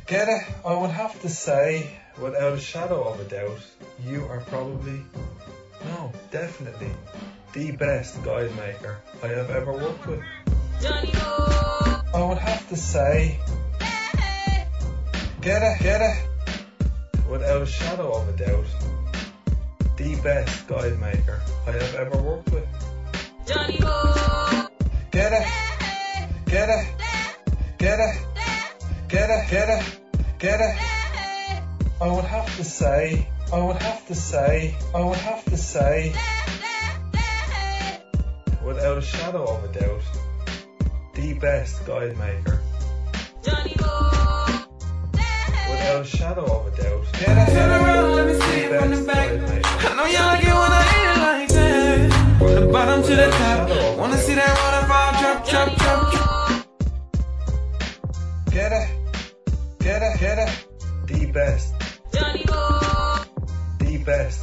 Get it? I would have to say, without a shadow of a doubt, you are probably, no, definitely, the best guide maker I have ever worked with. I would have to say, get it? Without a shadow of a doubt, the best guide maker I have ever worked with. Get it? I would have to say, without a shadow of a doubt, the best guide maker. Without a shadow of a doubt. Turn around, let me see it from the back. I know y'all like it when I eat it like that. From the bottom to the top. Wanna see that waterfall drop, drop, drop, drop. Get it? The best. The best.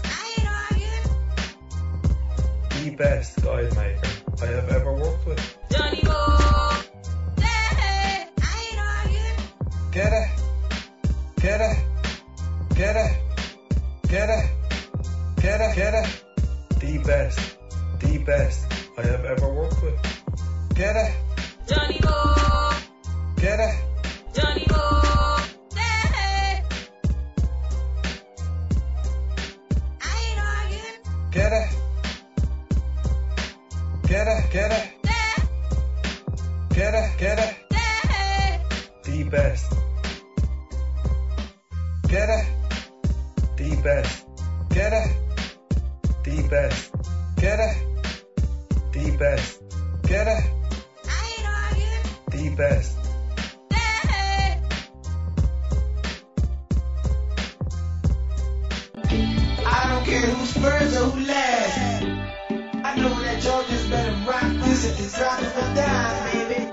The best guide maker I have ever worked with. Get it? The best I have ever worked with. Get it? Get it? The best. Get it? The best. Get it? The best. Get it? The best. Get it? The best. I don't care who's first or who last. I know that Georgia's better rock this if it's rockin' or die, baby.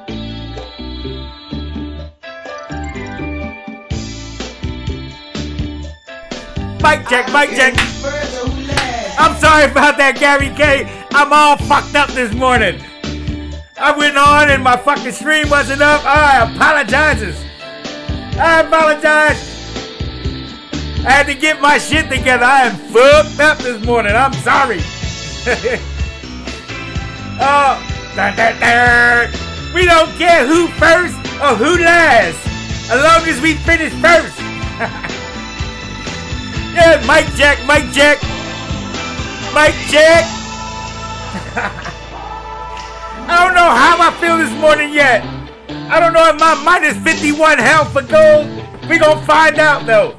Mic check, mic check. I'm sorry about that, Gary K. I'm all fucked up this morning. I went on and my fucking stream wasn't up. I apologize. I had to get my shit together. I am fucked up this morning. I'm sorry. We don't care who first or who last, as long as we finish first. Yeah, mic check, mic check. Mic check. I don't know how I feel this morning yet. I don't know if my minus 51 health for gold. We gonna find out though.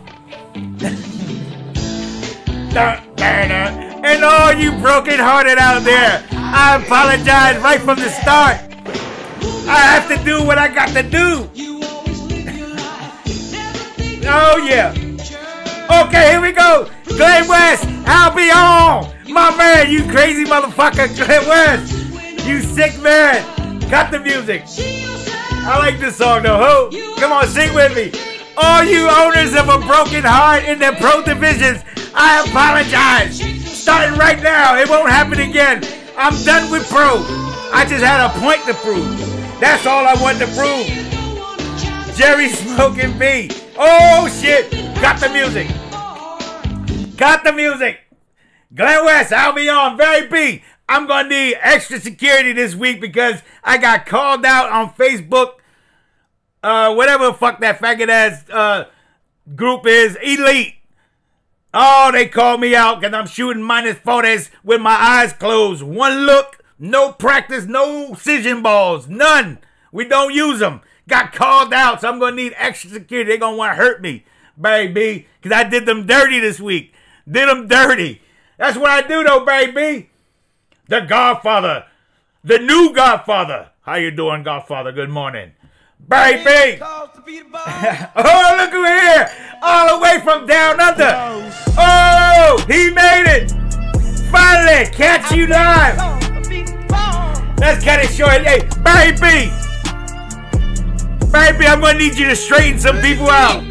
And all you broken hearted out there, I apologize right from the start. I have to do what I got to do. Oh yeah. Okay, here we go. Glenn West, I'll be on. My man, you crazy motherfucker, Glenn West. You sick man. Cut the music. I like this song though. Ho. Come on, sing with me. All you owners of a broken heart in the pro divisions, I apologize. Starting right now, it won't happen again. I'm done with pro. I just had a point to prove. That's all I wanted to prove. Jerry Smoking B. Oh shit. Got the music. Got the music. Glenn West, I'll be on. Very B. I'm going to need extra security this week because I got called out on Facebook. Whatever the fuck that faggot ass group is. Elite. Oh, they called me out because I'm shooting minus 40s with my eyes closed. One look. No practice. No decision balls. None. We don't use them. Got called out, so I'm going to need extra security. They're going to want to hurt me, baby, because I did them dirty this week. Did them dirty. That's what I do, though, baby. The Godfather. The new Godfather. How you doing, Godfather? Good morning. Baby. Oh, look who here. All the way from down under. Oh, he made it. Finally, catch you live. Let's cut it short. Hey, baby. Baby, I'm going to need you to straighten some people out.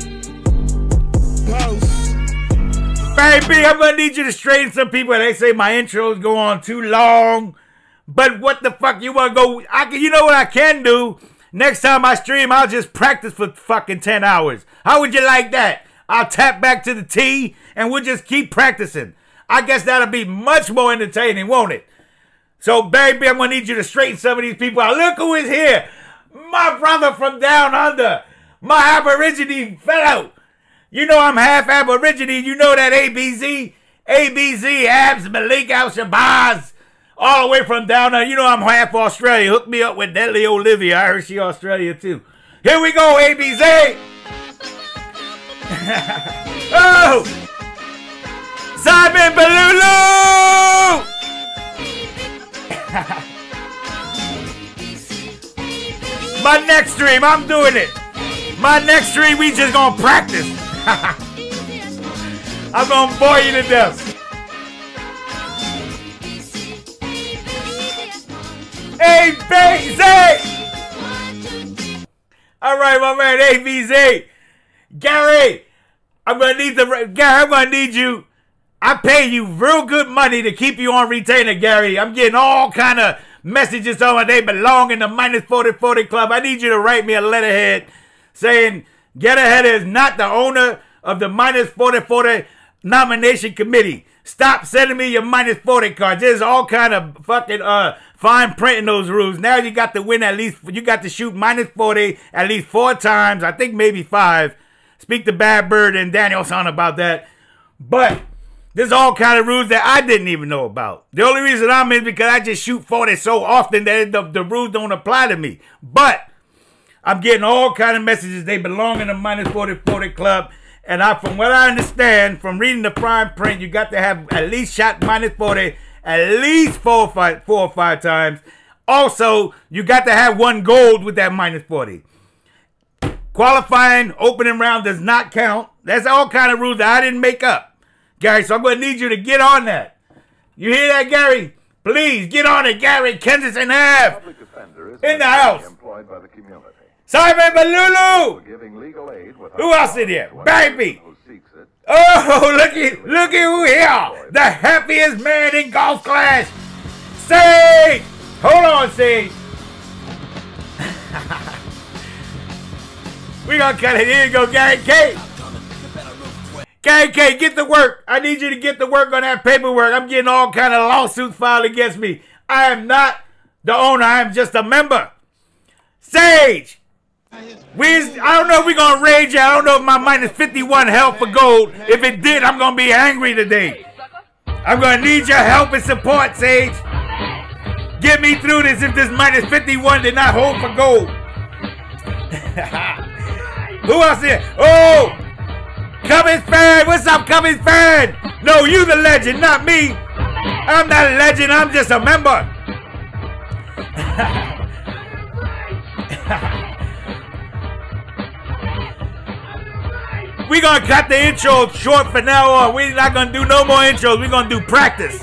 Baby, I'm going to need you to straighten some people. They say my intros go on too long. But what the fuck you want to go? You know what I can do? Next time I stream, I'll just practice for fucking 10 hours. How would you like that? I'll tap back to the T and we'll just keep practicing. I guess that'll be much more entertaining, won't it? So, baby, I'm going to need you to straighten some of these people out. Look who is here. My brother from down under. My Aborigine fellow. You know I'm half Aborigine. You know that ABZ. ABZ, Abs, Malik Al-Shabazz. All the way from down there. You know I'm half Australia. Hook me up with Deadly Olivia. I heard she Australia too. Here we go, ABZ. Oh! Simon Balulu! My next stream, I'm doing it. My next stream, we just gonna practice. I'm gonna bore you to death. ABZ! All right, my man, ABZ. Gary, I'm gonna need you. I pay you real good money to keep you on retainer, Gary. I'm getting all kind of messages on they belong in the minus 40 club. I need you to write me a letterhead saying Get Ahead is not the owner of the minus 40 nomination committee. Stop sending me your minus 40 cards. There's all kind of fucking fine print in those rules. Now you got to win at least, you got to shoot minus 40 at least 4 times. I think maybe 5. Speak to Bad Bird and Danielson about that. But there's all kind of rules that I didn't even know about. The only reason I'm in is because I just shoot 40 so often that the rules don't apply to me. But I'm getting all kind of messages. They belong in the minus 40 club. And from what I understand, from reading the fine print, you got to have at least shot minus 40 at least 4 or 5 times. Also, you got to have 1 gold with that minus 40. Qualifying opening round does not count. That's all kind of rules that I didn't make up, Gary. So I'm going to need you to get on that. You hear that, Gary? Please get on it, Gary. Kensington Ave in the house. Simon Balulu. Who else in here? Baby. Oh, look at who here. The happiest man in Golf Clash. Sage. Hold on, Sage. We gonna cut it. Here you go, Gary K. Gary K, get to work. I need you to get to work on that paperwork. I'm getting all kind of lawsuits filed against me. I am not the owner. I am just a member. Sage. I don't know if we're going to rage. I don't know if my minus 51 held for gold. If it did, I'm going to be angry today. I'm going to need your help and support, Sage. Get me through this if this minus 51 did not hold for gold. Who else here? Oh! Cummins fan! What's up, Cummins fan? No, you the legend, not me. I'm not a legend. I'm just a member. We're going to cut the intro short from now on. We're not going to do no more intros. We're going to do practice.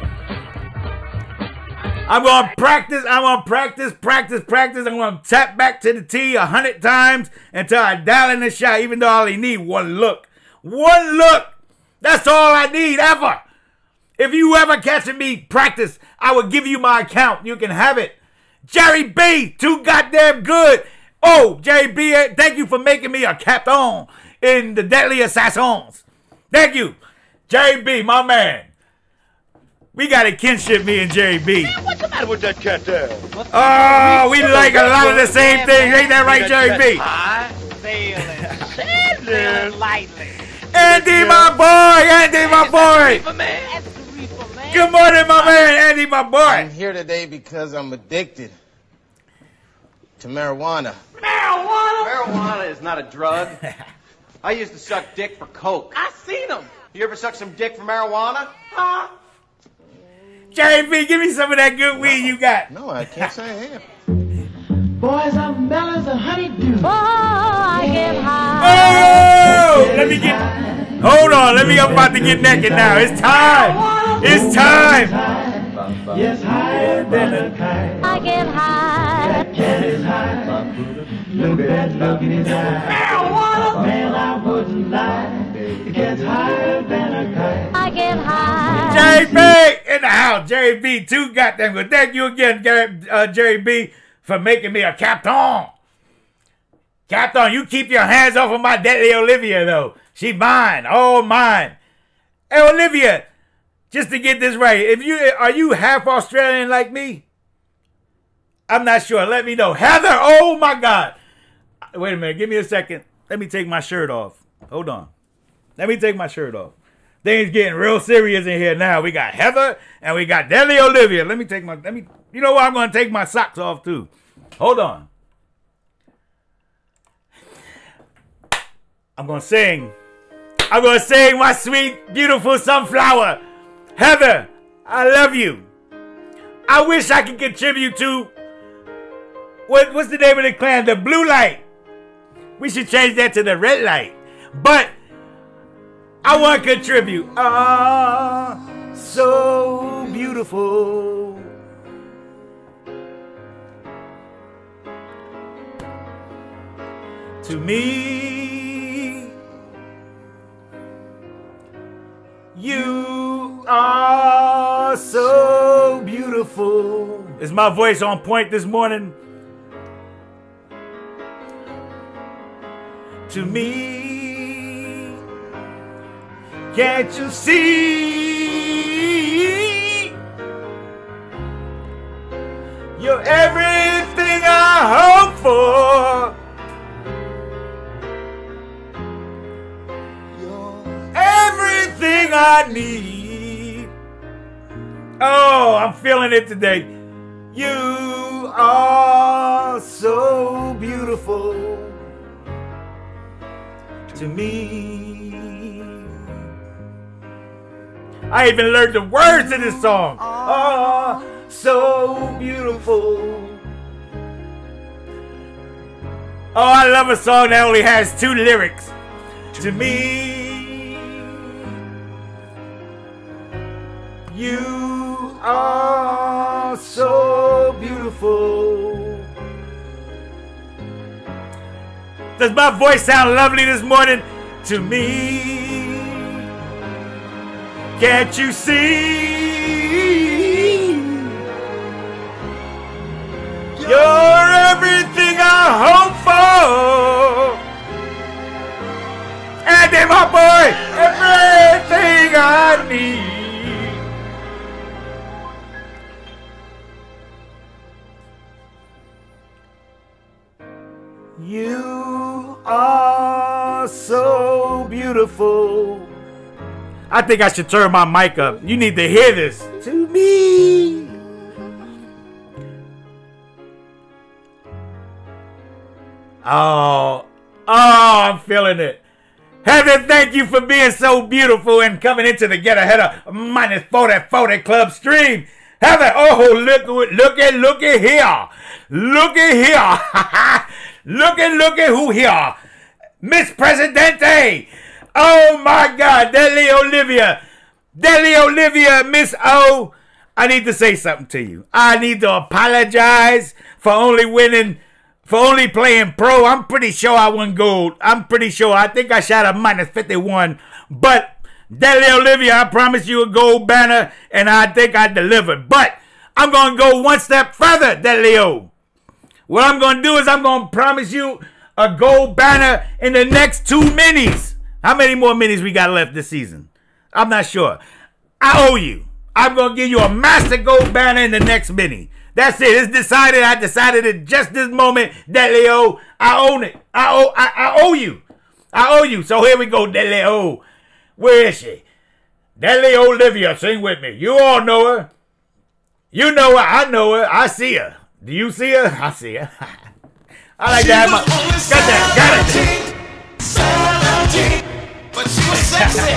I'm going to practice. I'm going to practice. I'm going to tap back to the tee 100 times until I dial in the shot, even though I only need 1 look. 1 look. That's all I need ever. If you ever catching me practice, I will give you my account. You can have it. Jerry B, too goddamn good. Oh, Jerry B, thank you for making me a captain in the Deadly Assassins. Thank you. Jerry B, my man. We got a kinship, me and Jerry B. Man, what's the matter with that cat there? Oh, we like a lot of the same things. Ain't that right, Jerry B? Sailing lightly. Andy, my boy. Andy, my boy. Good morning, my man. Andy, my boy. I'm here today because I'm addicted to marijuana. Marijuana? Marijuana is not a drug. I used to suck dick for coke. I seen them. You ever suck some dick for marijuana? Huh? Jerry B, give me some of that good weed you got. No, I can't say I have. Boys, I'm mellow as a honeydew. Oh, I get high. Oh, let me get. Hold on, I'm about to get naked now. It's time. It's time. Yes, higher than a kite. I get high. That cat is high. Look at that look in his eye. Marijuana. Man, I wouldn't lie. It gets higher than a kite. I get high. Jerry B in the house. Jerry B, too goddamn good. Thank you again, Jerry B, for making me a captain. Captain, you keep your hands off of my deadly Olivia, though. She mine. All mine. Hey, Olivia, just to get this right, are you half Australian like me? I'm not sure. Let me know. Heather, oh my God. Wait a minute. Give me a second. Let me take my shirt off. Hold on. Let me take my shirt off. Things getting real serious in here now. We got Heather and we got Deadly Olivia. You know what? I'm going to take my socks off too. Hold on. I'm going to sing. I'm going to sing my sweet, beautiful sunflower. Heather, I love you. I wish I could contribute to, what's the name of the clan? The blue light. We should change that to the red light. But I want to contribute. Ah, so beautiful. To me, you are so beautiful. Is my voice on point this morning? To me, can't you see? You're everything I hope for. Everything I need. Oh, I'm feeling it today. You are so beautiful to me. I even learned the words of this song. Oh, so beautiful. Oh, I love a song that only has 2 lyrics. To me, you are so beautiful. Does my voice sound lovely this morning? To me, can't you see? You're everything I hope for. And then my boy, everything I need. You are so beautiful. I think I should turn my mic up. You need to hear this. To me. Oh, I'm feeling it. Heather, thank you for being so beautiful and coming into the Get Ahead of minus 40 Club stream. Heather, oh, look at here. Look at here. Look at who here. Miss Presidente. Oh my God, Deadly Olivia. Deadly Olivia, Miss O. I need to say something to you. I need to apologize for only playing pro. I'm pretty sure I won gold. I'm pretty sure. I think I shot a minus 51. But Deadly Olivia, I promised you a gold banner, and I think I delivered. But I'm going to go one step further, Deadly O. What I'm going to do is I'm going to promise you a gold banner in the next 2 minis. How many more minis we got left this season? I'm not sure. I owe you. I'm going to give you a master gold banner in the next mini. That's it. It's decided. I decided it just this moment. Deadly O, I own it. I owe you. I owe you. So here we go, Deadly O. Where is she? Deadly Olivia, sing with me. You all know her. You know her. I know her. I see her. Do you see her? I see her. I like that. Got it. 17, but she was sexy.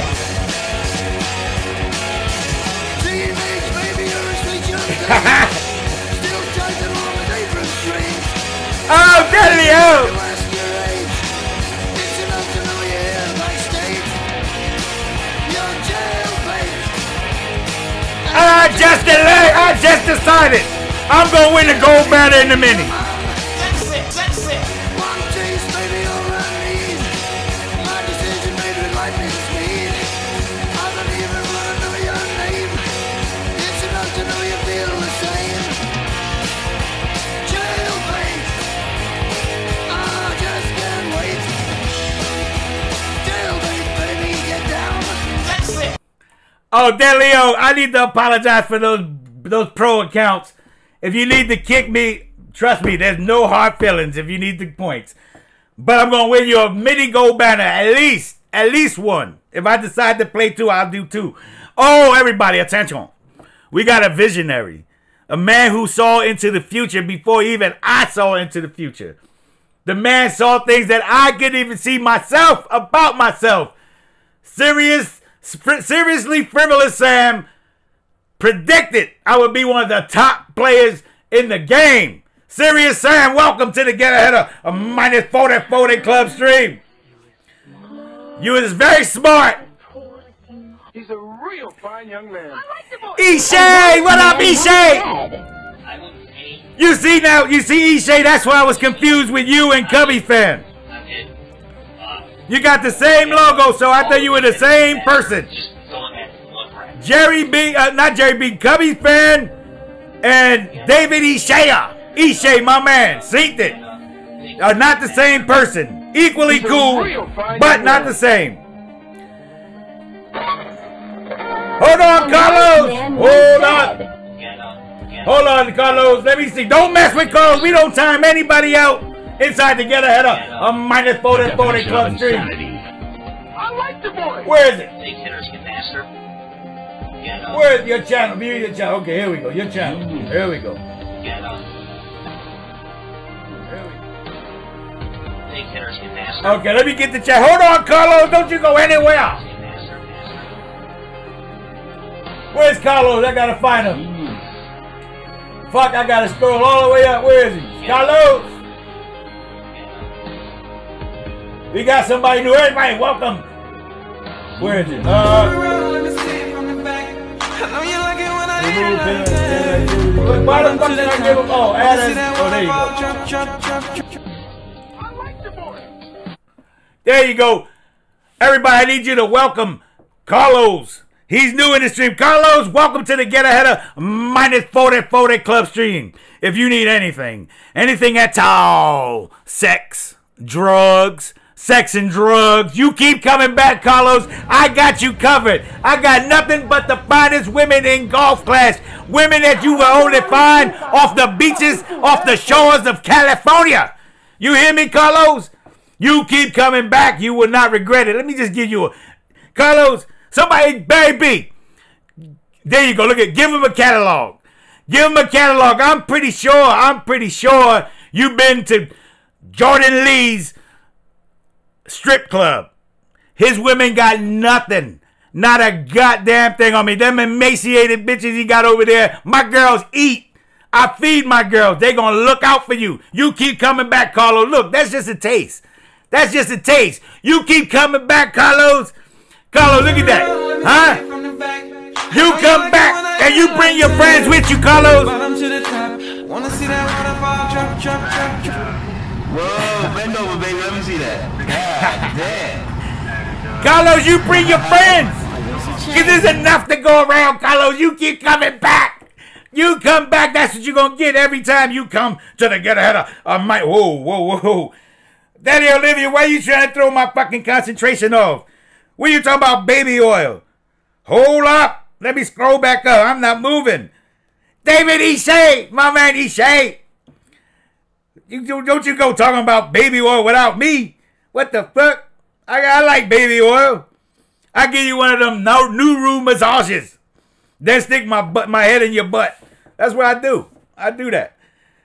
Teenage baby, you're a sweet young thing. Still tugging on the apron strings. Oh, Deadly O. You ask your age. It's enough to know you're here backstage. You're jailbait. I just decided. I'm going to win the gold banner in the mini. Sexy. One taste, baby, all I need. My decision made with lightning speed. I don't even want to know your name. It's enough to know you feel the same. Jailbait. Oh, just get Oh, Delio, I need to apologize for those pro accounts. If you need to kick me, trust me, there's no hard feelings if you need the points. But I'm going to win you a mini gold banner, at least one. If I decide to play 2, I'll do 2. Oh, everybody, attention. We got a visionary. A man who saw into the future before even I saw into the future. The man saw things that I couldn't even see myself about myself. Seriously frivolous Sam predicted I would be one of the top players in the game. Serious Sam, welcome to the Get Ahead of a minus 40 club stream. You is very smart. He's a real fine young man. Ishay, what up, Ishay? You see Ishay, that's why I was confused with you and Cubby fan. You got the same logo, so I thought you were the same person. Jerry B, not Jerry B, Cubby fan and David Ishaya. Ishay, my man, synced it. Are not the same person. Equally cool, but not the same. Hold on, Carlos. Hold on, Carlos. Let me see. Don't mess with Carlos. We don't time anybody out inside to get ahead of a minus 40 club stream. I like the boy. Where is it? Where is your channel? View your channel. Okay, here we go. Your channel. Here we go. Okay, let me get the chat. Hold on, Carlos. Don't you go anywhere. Where's Carlos? I gotta find him. Fuck, I gotta scroll all the way up. Where is he? Carlos! We got somebody new. Everybody, welcome. Where is it? Why the fuck did I give him? Oh, Adam. Oh, there you go. There you go. Everybody, I need you to welcome Carlos. He's new in the stream. Carlos, welcome to the Get Ahead of minus 40 club stream. If you need anything at all, sex and drugs, you keep coming back, Carlos. I got you covered. I got nothing but the finest women in golf class. Women that you will only find off the beaches, off the shores of California. You hear me, Carlos? You keep coming back. You will not regret it. Let me just give you a... Carlos... Somebody, baby. There you go. Look at, give him a catalog. Give him a catalog. I'm pretty sure you've been to Jordan Lee's strip club. His women got nothing. Not a goddamn thing on me. Them emaciated bitches he got over there. My girls eat. I feed my girls. They gonna look out for you. You keep coming back, Carlos. Look, that's just a taste. That's just a taste. You keep coming back, Carlos. Carlos, look at that. Huh? You come back and you bring your friends with you, Carlos. Whoa, bend over, baby. Let me see that. God damn. Carlos, you bring your friends. Because there's enough to go around, Carlos. You keep coming back. You come back. That's what you're going to get every time you come to the Get Ahead of my... Whoa. Daddy Olivia, why are you trying to throw my fucking concentration off? What are you talking about, baby oil? Hold up. Let me scroll back up. I'm not moving. David Ishay, my man Ishay. Don't you go talking about baby oil without me. What the fuck? I like baby oil. I give you one of them new room massages. Then stick my head in your butt. That's what I do. I do that.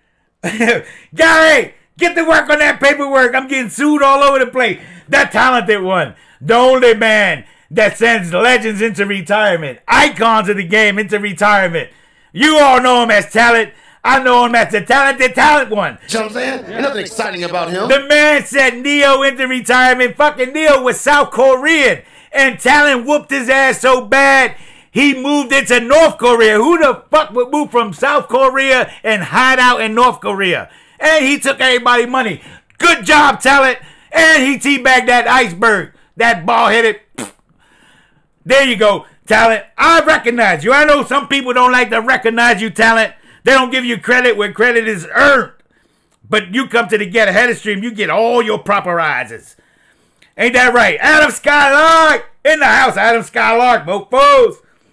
Gary, get to work on that paperwork. I'm getting sued all over the place. That talented one. The only man that sends legends into retirement. Icons of the game into retirement. You all know him as Talent. I know him as the talented talent one. You know what I'm saying? Ain't nothing exciting about him. The man sent Neo into retirement. Fucking Neo was South Korean. And Talent whooped his ass so bad, he moved into North Korea. Who the fuck would move from South Korea and hide out in North Korea? And he took everybody's money. Good job, Talent. And he teabagged that iceberg. That ball-headed. There you go, Talent. I recognize you. I know some people don't like to recognize you, Talent. They don't give you credit where credit is earned. But you come to the Get Ahead of stream, you get all your proper rises. Ain't that right? Adam Skylark in the house. Adam Skylark, mofos.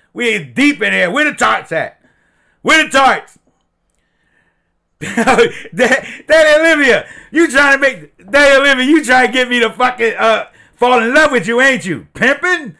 We is deep in here. Where the tarts at? Where the tarts? Daddy Olivia, you trying to get me to fucking fall in love with you, ain't you? Pimping?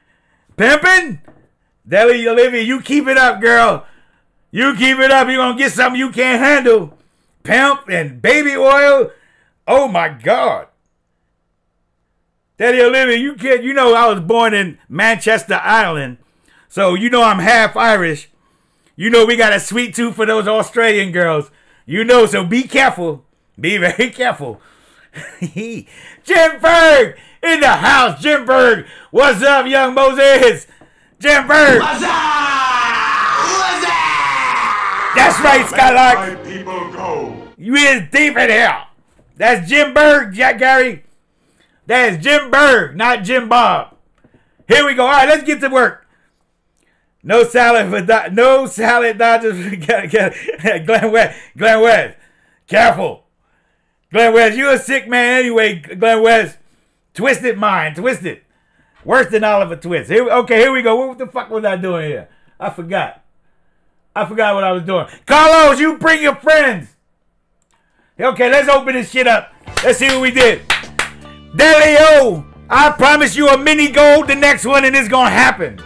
Daddy Olivia, you keep it up, girl. You keep it up. You're gonna get something you can't handle. Pimp and baby oil. Oh my God. Daddy Olivia, you know I was born in Manchester, Ireland. So you know I'm half Irish. You know we got a sweet tooth for those Australian girls. You know, so be careful. Be very careful. Jim Berg in the house. Jim Berg. What's up, young Moses? Jim Berg. What's up? What's up? That's right, Skylark. My people go. You is deep in here. That's Jim Berg, Jack Gary. That is Jim Berg, not Jim Bob. Here we go. All right, let's get to work. No salad for Dodgers. Glenn West. Careful. Glenn West, you a sick man anyway, Glenn West. Twisted mind. Twisted. Worse than Oliver Twist. Here we go. What the fuck was I doing here? I forgot what I was doing. Carlos, you bring your friends. Okay, let's open this shit up. Let's see what we did. Delio, I promise you a mini gold, the next one, and it's gonna happen.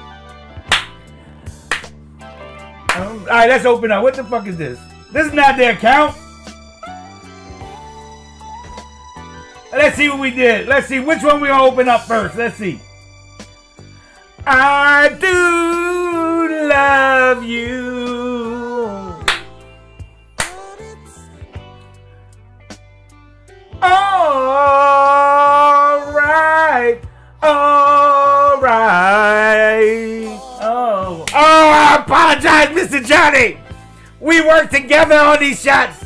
Alright, let's open up. What the fuck is this? This is not their account. Let's see what we did. Let's see which one we gonna open up first. Let's see. I do love you. All right. Oh, I apologize, Mr. Johnny. We worked together on these shots.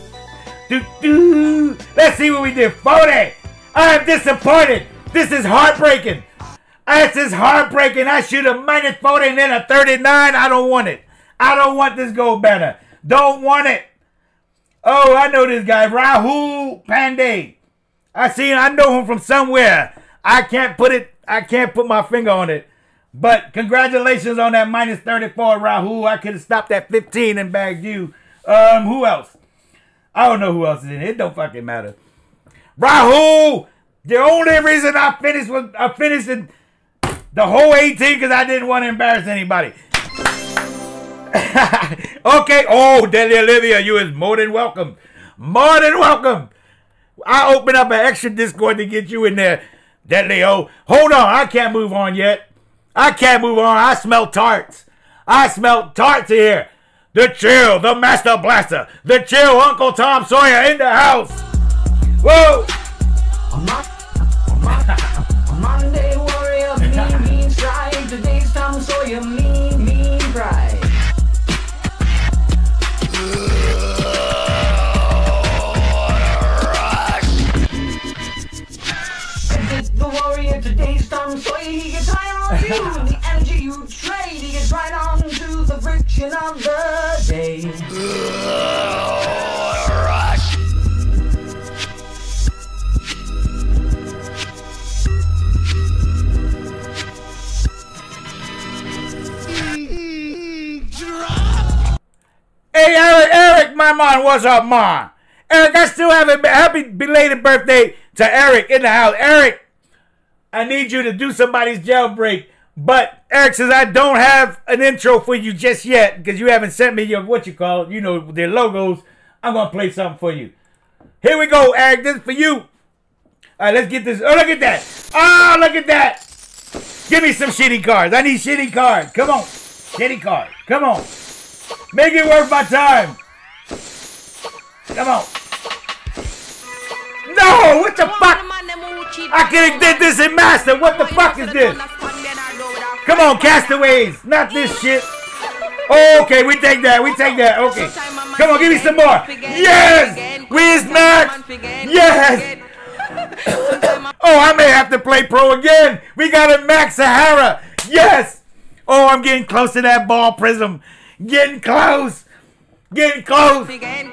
Let's see what we did. 40. I am disappointed. This is heartbreaking. This is heartbreaking. I shoot a minus 40 and then a 39. I don't want it. I don't want this gold banner. Don't want it. Oh, I know this guy. Rahul Pandey. I know him from somewhere. I can't put my finger on it. But congratulations on that minus 34, Rahul. I could have stopped at 15 and bagged you. Who else? I don't know who else is in it. It don't fucking matter. Rahul! The only reason I finished in the whole 18 because I didn't want to embarrass anybody. Okay. Oh, Delia Olivia, you is more than welcome. More than welcome. I open up an extra Discord to get you in there, Deadly-O. Hold on. I can't move on yet. I can't move on. I smell tarts. I smell tarts here. The Chill, the Master Blaster. The Chill, Uncle Tom Sawyer in the house. Whoa. Monday warrior, mean stride. Today's Tom Sawyer, mean pride. The warrior, today's Tom Sawyer. He gets high on you. The energy you trade, he gets right on to the friction of the day. Hey, Eric, my man, what's up, man? Eric, I still have a happy belated birthday to Eric in the house. Eric, I need you to do somebody's jailbreak. But Eric says I don't have an intro for you just yet because you haven't sent me your, their logos. I'm going to play something for you. Here we go, Eric. This is for you. All right, let's get this. Oh, look at that. Oh, look at that. Give me some shitty cards. I need shitty cards. Come on. Shitty cards. Come on. Make it worth my time. Come on. No, what the fuck? I could have did this in Master. What the fuck is this? Come on, Castaways. Not this shit. Okay, we take that. We take that. Okay. Come on, give me some more. Yes. Where's Max? Yes. Oh, I may have to play pro again. We got a Max Sahara. Yes. Oh, I'm getting close to that ball prism. Getting close. Getting close. Hey,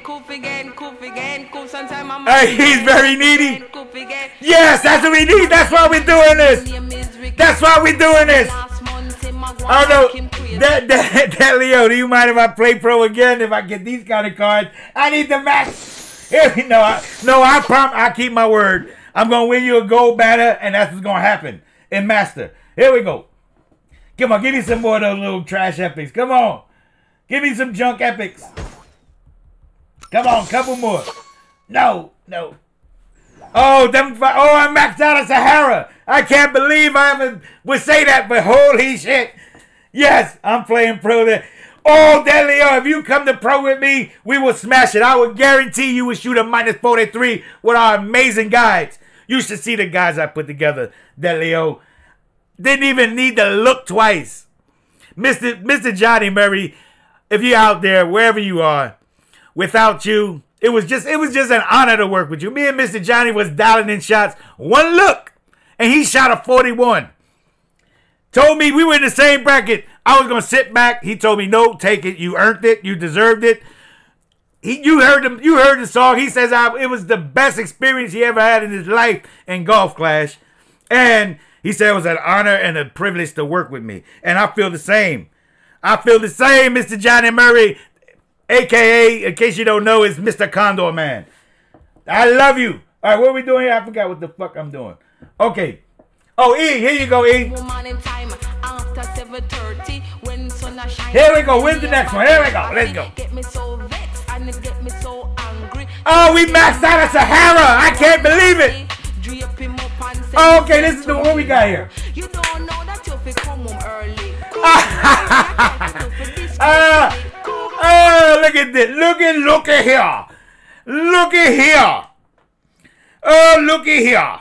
he's very needy. Yes, that's what we need. That's why we're doing this. That's why we're doing this. I don't know. That Leo, do you mind if I play pro again? If I get these kind of cards, I need the max. I keep my word. I'm gonna win you a gold banner, and that's what's gonna happen in Master. Here we go. Come on, give me some more of those little trash epics. Come on, give me some junk epics. Come on, couple more. No. Oh, I'm maxed out of Sahara. I can't believe I would say that, but holy shit. Yes, I'm playing pro there. Oh, Delio, if you come to pro with me, we will smash it. I will guarantee you will shoot a -43 with our amazing guides. You should see the guys I put together, Delio. Didn't even need to look twice. Mr. Johnny Murray, if you're out there, wherever you are, without you, it was just an honor to work with you. Me and Mr. Johnny was dialing in shots. One look, and he shot a 41. Told me we were in the same bracket. I was going to sit back. He told me, no, take it. You earned it. You deserved it. You heard the song. He says it was the best experience he ever had in his life in Golf Clash. And he said it was an honor and a privilege to work with me. And I feel the same. Mr. Johnny Murray, a.k.a., in case you don't know, is Mr. Condor Man. I love you. All right, what are we doing here? I forgot what the fuck I'm doing. Okay. Oh, E, here you go, E. Here we go. Where's the next one? Here we go. Let's go. Oh, we maxed out of Sahara. I can't believe it. Oh, okay, this is what we got here. Oh, look at this. Look at here. Look at here. Oh, look at here.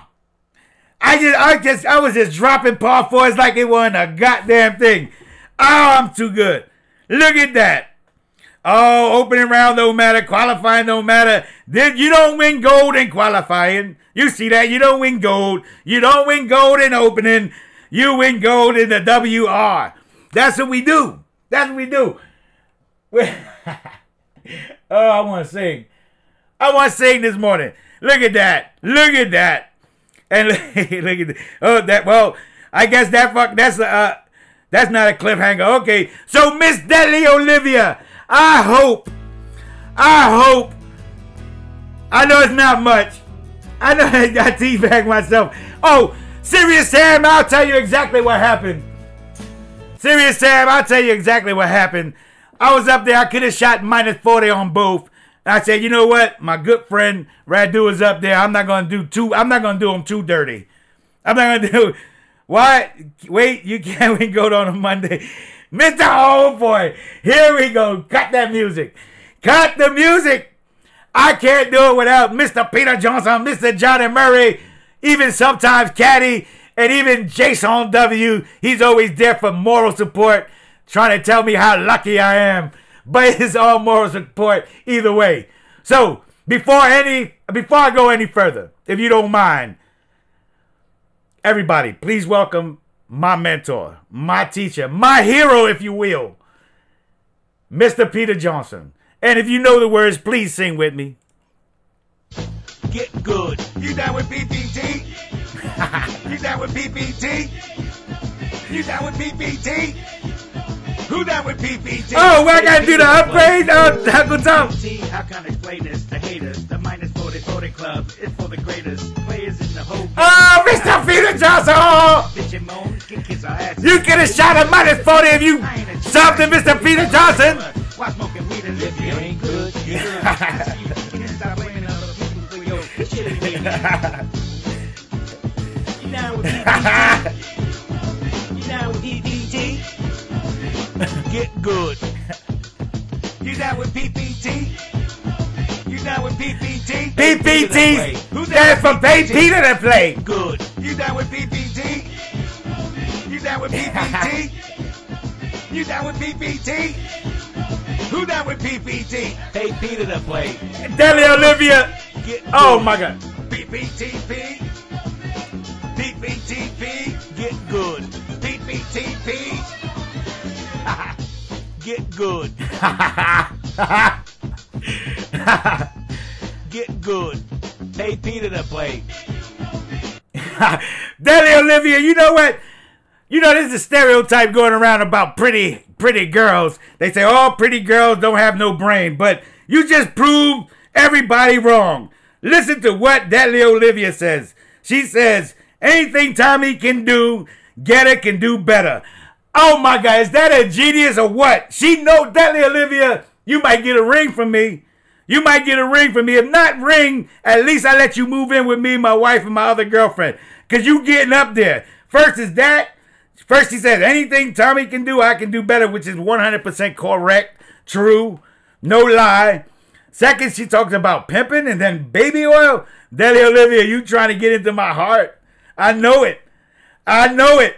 I was just dropping par fours like it wasn't a goddamn thing. Oh, I'm too good. Look at that. Oh, opening round don't matter. Qualifying don't matter. Then you don't win gold in qualifying. You see that? You don't win gold. You don't win gold in opening. You win gold in the WR. That's what we do. That's what we do. Oh, I want to sing. I want to sing this morning. Look at that. Look at that. And look at that. Oh, that. Well, I guess that's not a cliffhanger. Okay. So, Miss Deadly Olivia, I hope. I know it's not much. I know I got teabagged myself. Oh, Serious Sam, I'll tell you exactly what happened. Serious Sam, I'll tell you exactly what happened. I was up there. I could have shot -40 on both. And I said, you know what? My good friend Radu is up there. I'm not gonna do him too dirty. I'm not gonna do. What? Wait, you can't win gold on a Monday, Mr. Oh boy. Here we go. Cut that music. Cut the music. I can't do it without Mr. Peter Johnson, Mr. Johnny Murray, even sometimes Caddy, and even Jason W. He's always there for moral support, trying to tell me how lucky I am. But it's all moral support either way. So, before I go any further, if you don't mind, everybody, please welcome my mentor, my teacher, my hero, if you will, Mr. Peter Johnson. And if you know the words, please sing with me. Get good. You down with PPT? You down with PPT? You down with PPT? Who down with PPT? Oh, I gotta do the upgrade? Uncle Tom. How can I explain this to haters? The -40 club is for the greatest players in the whole game. Oh, Mr. Peter Johnson! You could have shot a -40 if you subbed to Mr. Peter Johnson. Why smoking weed and live? You ain't good. You stop blaming other people for your shit. You down with PPT? You down with PPT? Get good. You down with PPT? You down with PPT? PPT stands for Pay Peter to play. Good. You down with PPT? You down with PPT? You down with PPT? Who down with PPT? Pay Peter to play. Deadly Olivia. Oh my God. PPTP. PPTP. Get good. PPTP. Get good. Get good. Pay Peter to play. Deadly Olivia, you know what? You know, there's a stereotype going around about pretty pretty girls. They say all pretty girls don't have no brain, but you just proved everybody wrong. Listen to what Deadly Olivia says. She says, anything Tommy can do, Guetta can do better. Oh my God, is that a genius or what? She know, Deadly Olivia, you might get a ring from me. You might get a ring from me. If not ring, at least I let you move in with me, my wife, and my other girlfriend. Because you getting up there. First is that. First he says, anything Tommy can do, I can do better, which is 100% correct, true, no lie. Second, she talks about pimping and then baby oil. Deadly Olivia, you trying to get into my heart. I know it. I know it.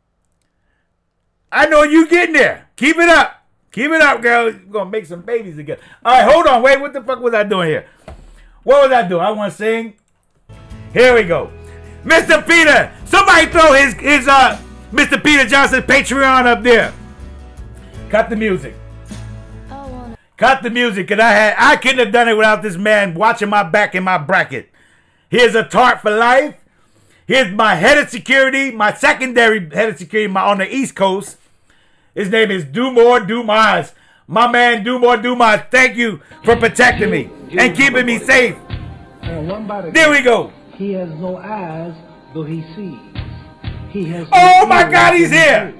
I know you getting there. Keep it up. Keep it up, girl. You're going to make some babies again. All right, hold on. Wait, what the fuck was I doing here? What was I doing? I want to sing. Here we go. Mr. Peter. Somebody throw his Mr. Peter Johnson Patreon up there. Cut the music. Cut the music, because I couldn't have done it without this man watching my back in my bracket. Here's a tart for life. Here's my head of security, my secondary head of security on the East Coast. His name is Dumore Dumas. My man Dumore Dumas, thank you for protecting me and keeping me safe. There we go. He has no eyes, though he sees. He has oh my God, he's here.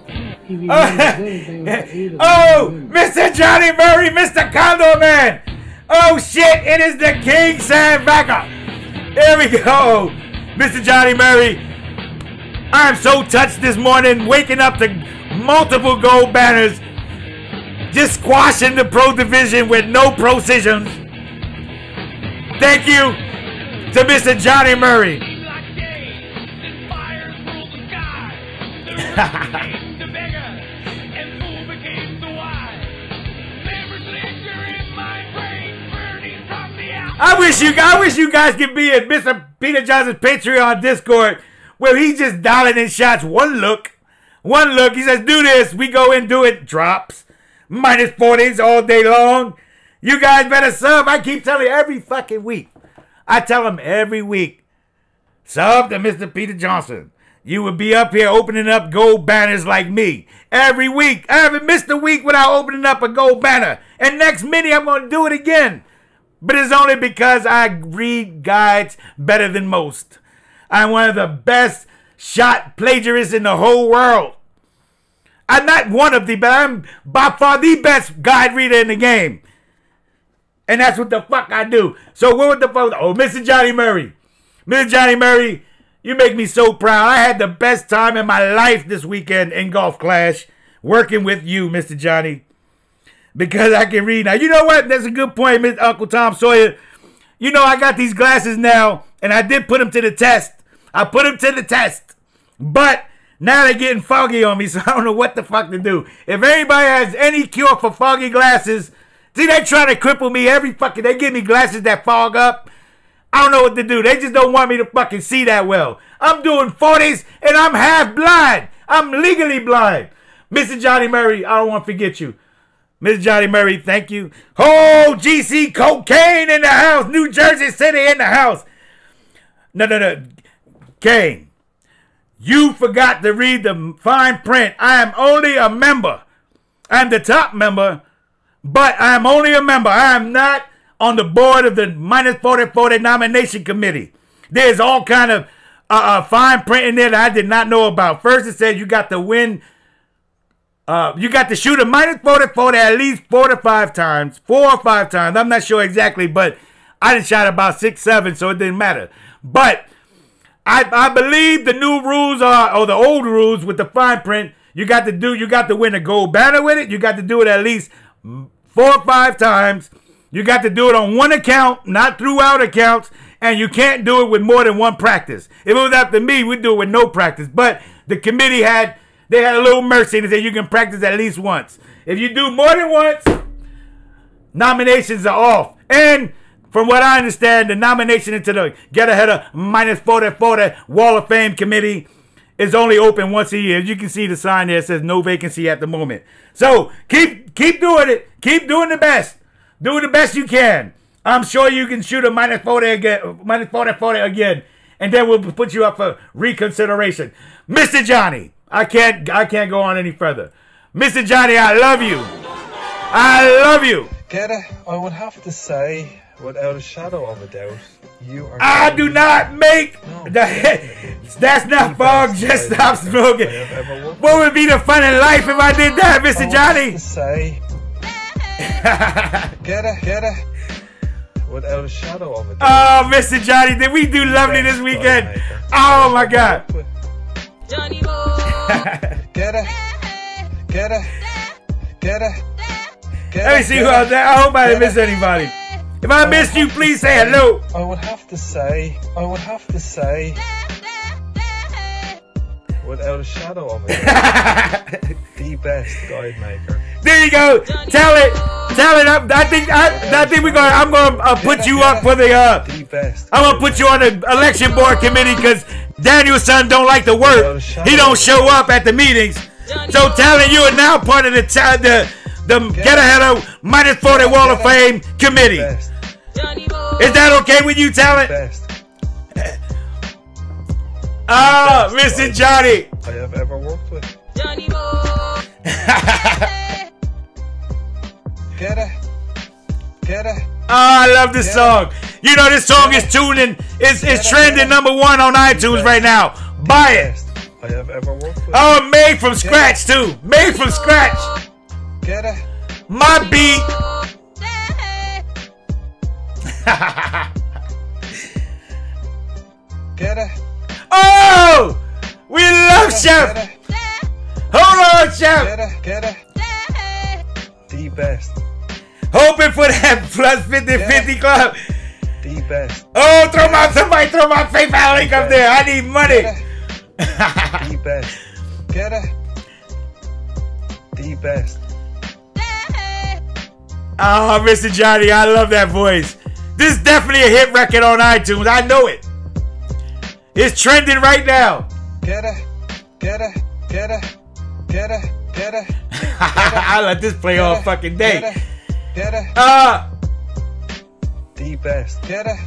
Oh, Mr. Johnny Murray, Mr. Condor Man. Oh shit, it is the King Sam Vaca. There we go. Mr. Johnny Murray. I'm so touched this morning, waking up to multiple gold banners, just squashing the pro division with no precisions. Thank you to Mr. Johnny Murray. I wish you guys could be at Mr. Peter Johnson's Patreon Discord where he just dialing in shots. One look. He says, do this. We go and do it. Drops. Minus 40s all day long. You guys better sub. I keep telling you every fucking week. I tell him every week. Sub to Mr. Peter Johnson. You would be up here opening up gold banners like me. Every week. I haven't missed a week without opening up a gold banner. And next minute I'm going to do it again. But it's only because I read guides better than most. I'm one of the best shot plagiarists in the whole world. I'm not one of the, but I'm by far the best guide reader in the game. And that's what the fuck I do. So what the fuck? Oh, Mr. Johnny Murray. Mr. Johnny Murray, you make me so proud. I had the best time in my life this weekend in Golf Clash working with you, Mr. Johnny. Because I can read now. You know what? That's a good point, Mr. Uncle Tom Sawyer. You know, I got these glasses now, and I did put them to the test. I put them to the test. But now they're getting foggy on me, so I don't know what the fuck to do. If anybody has any cure for foggy glasses, see, they try to cripple me every fucking... They give me glasses that fog up. I don't know what to do. They just don't want me to fucking see that well. I'm doing 40s, and I'm half blind. I'm legally blind. Mr. Johnny Murray, I don't want to forget you. Mr. Johnny Murray, thank you. Oh, GC Cocaine in the house. New Jersey City in the house. No. Kane, you forgot to read the fine print. I am only a member. I'm the top member, but I am only a member. I am not on the board of the minus 40 nomination committee. There's all kind of fine print in there that I did not know about. First, it said you got to win. You got to shoot a minus 40 at least 4 or 5 times. I'm not sure exactly, but I done shot about 6, 7, so it didn't matter. But I believe the new rules are, or the old rules with the fine print, you got to win a gold banner with it. You got to do it at least 4 or 5 times. You got to do it on one account, not throughout accounts, and you can't do it with more than one practice. If it was up to me, we'd do it with no practice. But the committee had a little mercy and said you can practice at least once. If you do more than once, nominations are off. And from what I understand, the nomination into the Get Ahead of minus 40 Wall of Fame committee is only open once a year. As you can see the sign there, it says no vacancy at the moment. So keep doing it. Keep doing the best. Do the best you can. I'm sure you can shoot a minus 40 again, minus 40 again, and then we'll put you up for reconsideration. Mr. Johnny, I can't go on any further. Mr. Johnny, I love you. I love you. Get it? I would have to say, without a shadow of a doubt, you are. I do not make. No, That's not fog. Just stop smoking. What would be the fun in life if I did that, Mr. Johnny? To say, get it? Without a shadow of a doubt. Oh, Mr. Johnny, did we do lovely this weekend? Oh my God. Johnny Get it? Let me see who else there. I hope I didn't miss anybody. If I missed you, please say hello. I would have to say, without a shadow of a doubt, the best guide maker. There you go. Tell it. I think I'm gonna put you up for the best. I'm gonna put you on the election board committee because Daniel's son don't like to work. He don't show up at the meetings. So Talent, you are now part of the Get Ahead of Minus 40 Wall of Fame committee. Is that okay with you, Talent? Oh, Mr. Johnny. I have ever worked with. Get it? Oh, I love this song. You know this song is tuning. It's trending #1 on iTunes right now. Buy it. I have ever worked with. Oh, made from scratch too. Made from scratch. Get it? My beat. Get it? Oh, we love Chef. Hold on, Chef. Get it? The best. Hoping for that plus 50-50 club. The best. Oh, somebody throw my PayPal link up there. I need money. The best. Get it? The best. Oh, Mr. Johnny, I love that voice. This is definitely a hit record on iTunes. I know it. It's trending right now. Get it? I let this play all fucking day. Get it? The best. Get it?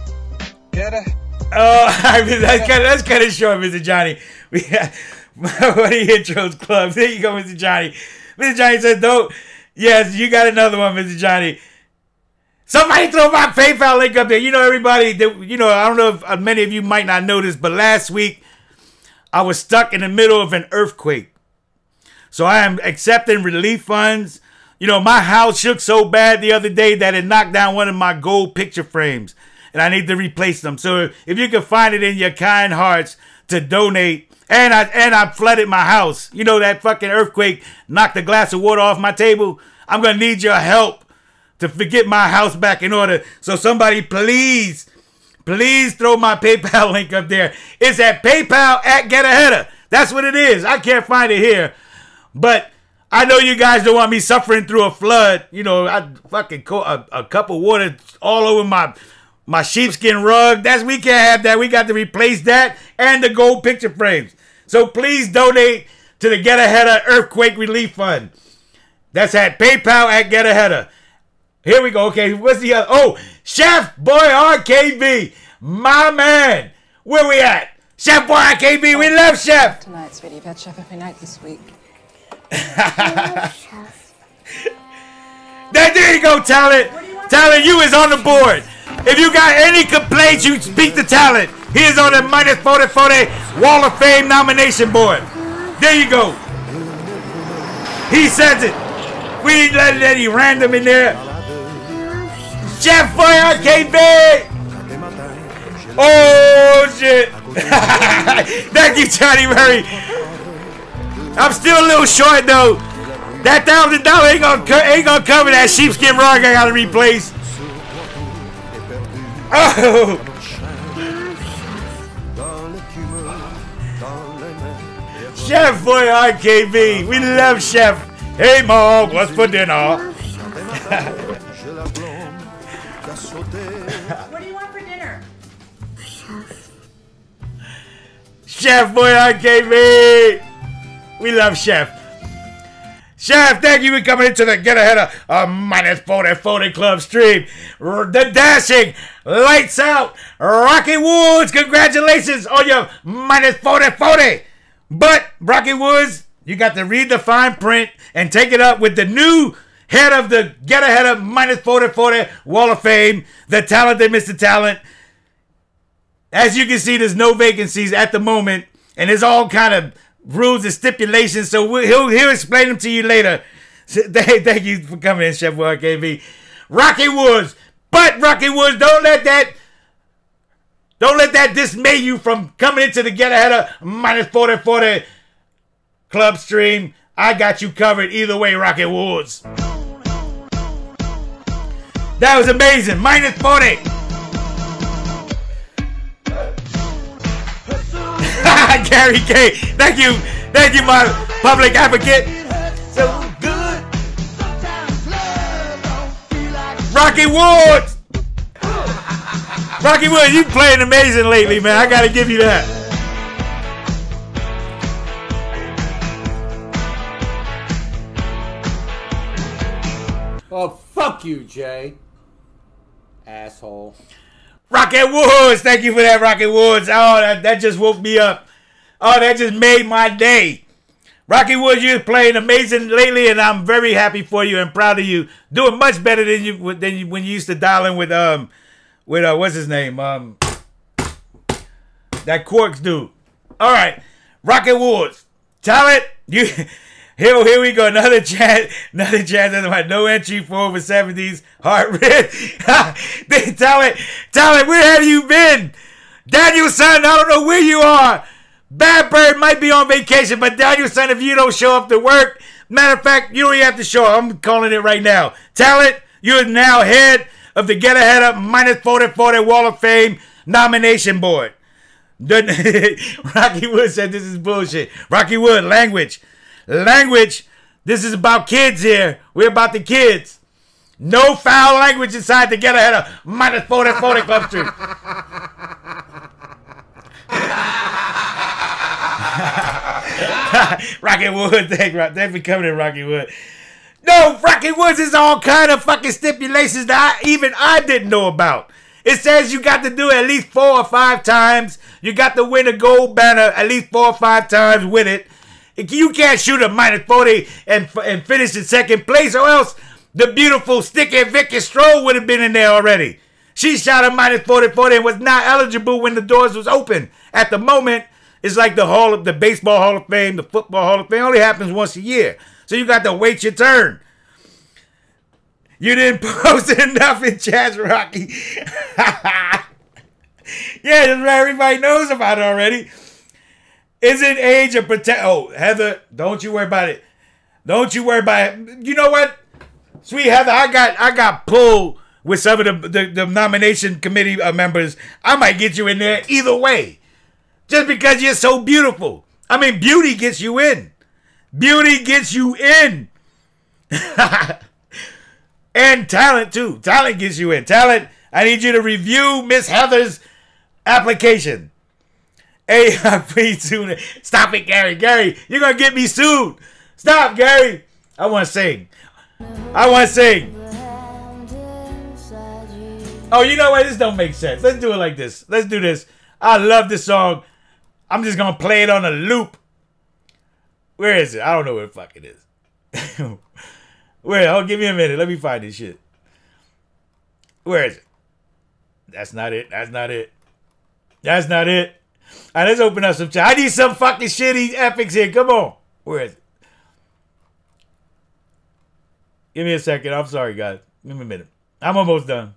Oh, I mean, that's kind of short, Mr. Johnny. We got one of the intros clubs. There you go, Mr. Johnny. Mr. Johnny says, "Don't." Yes, you got another one, Mr. Johnny. Somebody throw my PayPal link up there. You know, everybody, I don't know if many of you might not know this, but last week I was stuck in the middle of an earthquake. So I am accepting relief funds. You know, my house shook so bad the other day that it knocked down one of my gold picture frames, and I need to replace them. So if you can find it in your kind hearts to donate, and I flooded my house. You know, that fucking earthquake knocked a glass of water off my table. I'm going to need your help to get my house back in order. So somebody please throw my PayPal link up there. It's at PayPal@GetAheader. That's what it is. I can't find it here. But I know you guys don't want me suffering through a flood. You know, I fucking a cup of water all over my sheepskin rug. We can't have that. We got to replace that and the gold picture frames. So please donate to the Get Aheader Earthquake Relief Fund. That's at PayPal@GetAheader. Here we go. Okay, what's the other? Oh, Chef Boy RKB. My man. Where we at? Chef Boy RKB. We love Chef. Tonight, sweetie. You've had Chef every night this week. There you go, Talent. Talent, you is on the board. If you got any complaints, you speak to Talent. He is on the Minus 40 Wall of Fame nomination board. There you go. He says it. We ain't letting any random in there. Chef Boy RKB. Oh, shit. Thank you, Johnny Murray. I'm still a little short, though. That $1,000 ain't gonna cover that sheepskin rug I gotta replace. Oh. Chef Boy RKB. We love Chef. Hey, Mom, what's for dinner? What do you want for dinner? Chef Boy RKB. We love Chef. Chef, thank you for coming into the Get Ahead of Minus 40 Club stream. The dashing, lights out, Rocky Woods. Congratulations on your Minus 40. But Rocky Woods, You got to read the fine print and take it up with the new head of the Get Ahead of minus 40 Wall of Fame, the talented Mr. Talent. As you can see, there's no vacancies at the moment, and there's all kind of rules and stipulations, so he'll explain them to you later. Thank you for coming in, Chef RKB. Rocky Woods. But Rocky Woods, don't let that dismay you from coming into the Get Ahead of minus 40 club stream. I got you covered either way, Rocky Woods. That was amazing. Minus 40. Gary K. Thank you, my public advocate. So good. Rocky Woods. Rocky Woods, you playing amazing lately, man. I gotta give you that. Oh, fuck you, Jay. Asshole. Rocky Woods, thank you for that, Rocky Woods. Oh, that just woke me up. Oh, that just made my day. Rocky Woods, you're playing amazing lately, and I'm very happy for you and proud of you. Doing much better than you when you used to dial in with what's his name? That Quarks dude. All right, Rocky Woods, talent. Here we go. Another chance. No entry for over 70s. Heart rate. Talent. Where have you been? Daniel son, I don't know where you are. Bad Bird might be on vacation, but Daniel son, if you don't show up to work, matter of fact, you don't even have to show up. I'm calling it right now. Talent, you're now head of the Get Ahead of minus 40 Wall of Fame nomination board. Rocky Wood said this is bullshit. Rocky Wood, language. This is about kids here. We're about the kids. No foul language inside the Get Ahead of minus 40 Club Street. Rocky Wood, thanks for coming in, Rocky Wood. No, Rocky Woods is all kind of fucking stipulations that I didn't know about. It says you got to do it at least 4 or 5 times. You got to win a gold banner at least 4 or 5 times with it. You can't shoot a minus 40 and finish in second place, or else the beautiful sticky Vicky Stroll would have been in there already. She shot a minus 40 and was not eligible when the doors was open. At the moment, it's like the Baseball Hall of Fame, the Football Hall of Fame. It only happens once a year. So you got to wait your turn. You didn't post enough in chats, Rocky. Yeah, everybody knows about it already. Isn't age a protect? Oh, Heather, don't you worry about it. Don't you worry about it. You know what, sweet Heather, I got pulled with some of the nomination committee members. I might get you in there either way, just because you're so beautiful. I mean, beauty gets you in. Beauty gets you in. And talent too. Talent gets you in. Talent, I need you to review Miss Heather's application. Hey, please soon. Stop it, Gary. Gary, you're going to get me sued. Stop, Gary. I want to sing. Oh, you know what? This don't make sense. Let's do it like this. Let's do this. I love this song. I'm just going to play it on a loop. Where is it? I don't know where the fuck it is. Where? Oh, give me a minute. Let me find this shit. Where is it? That's not it. All right, let's open up some chat. I need some fucking shitty epics here. Come on. Where is it? Give me a second. I'm sorry, guys. Give me a minute. I'm almost done.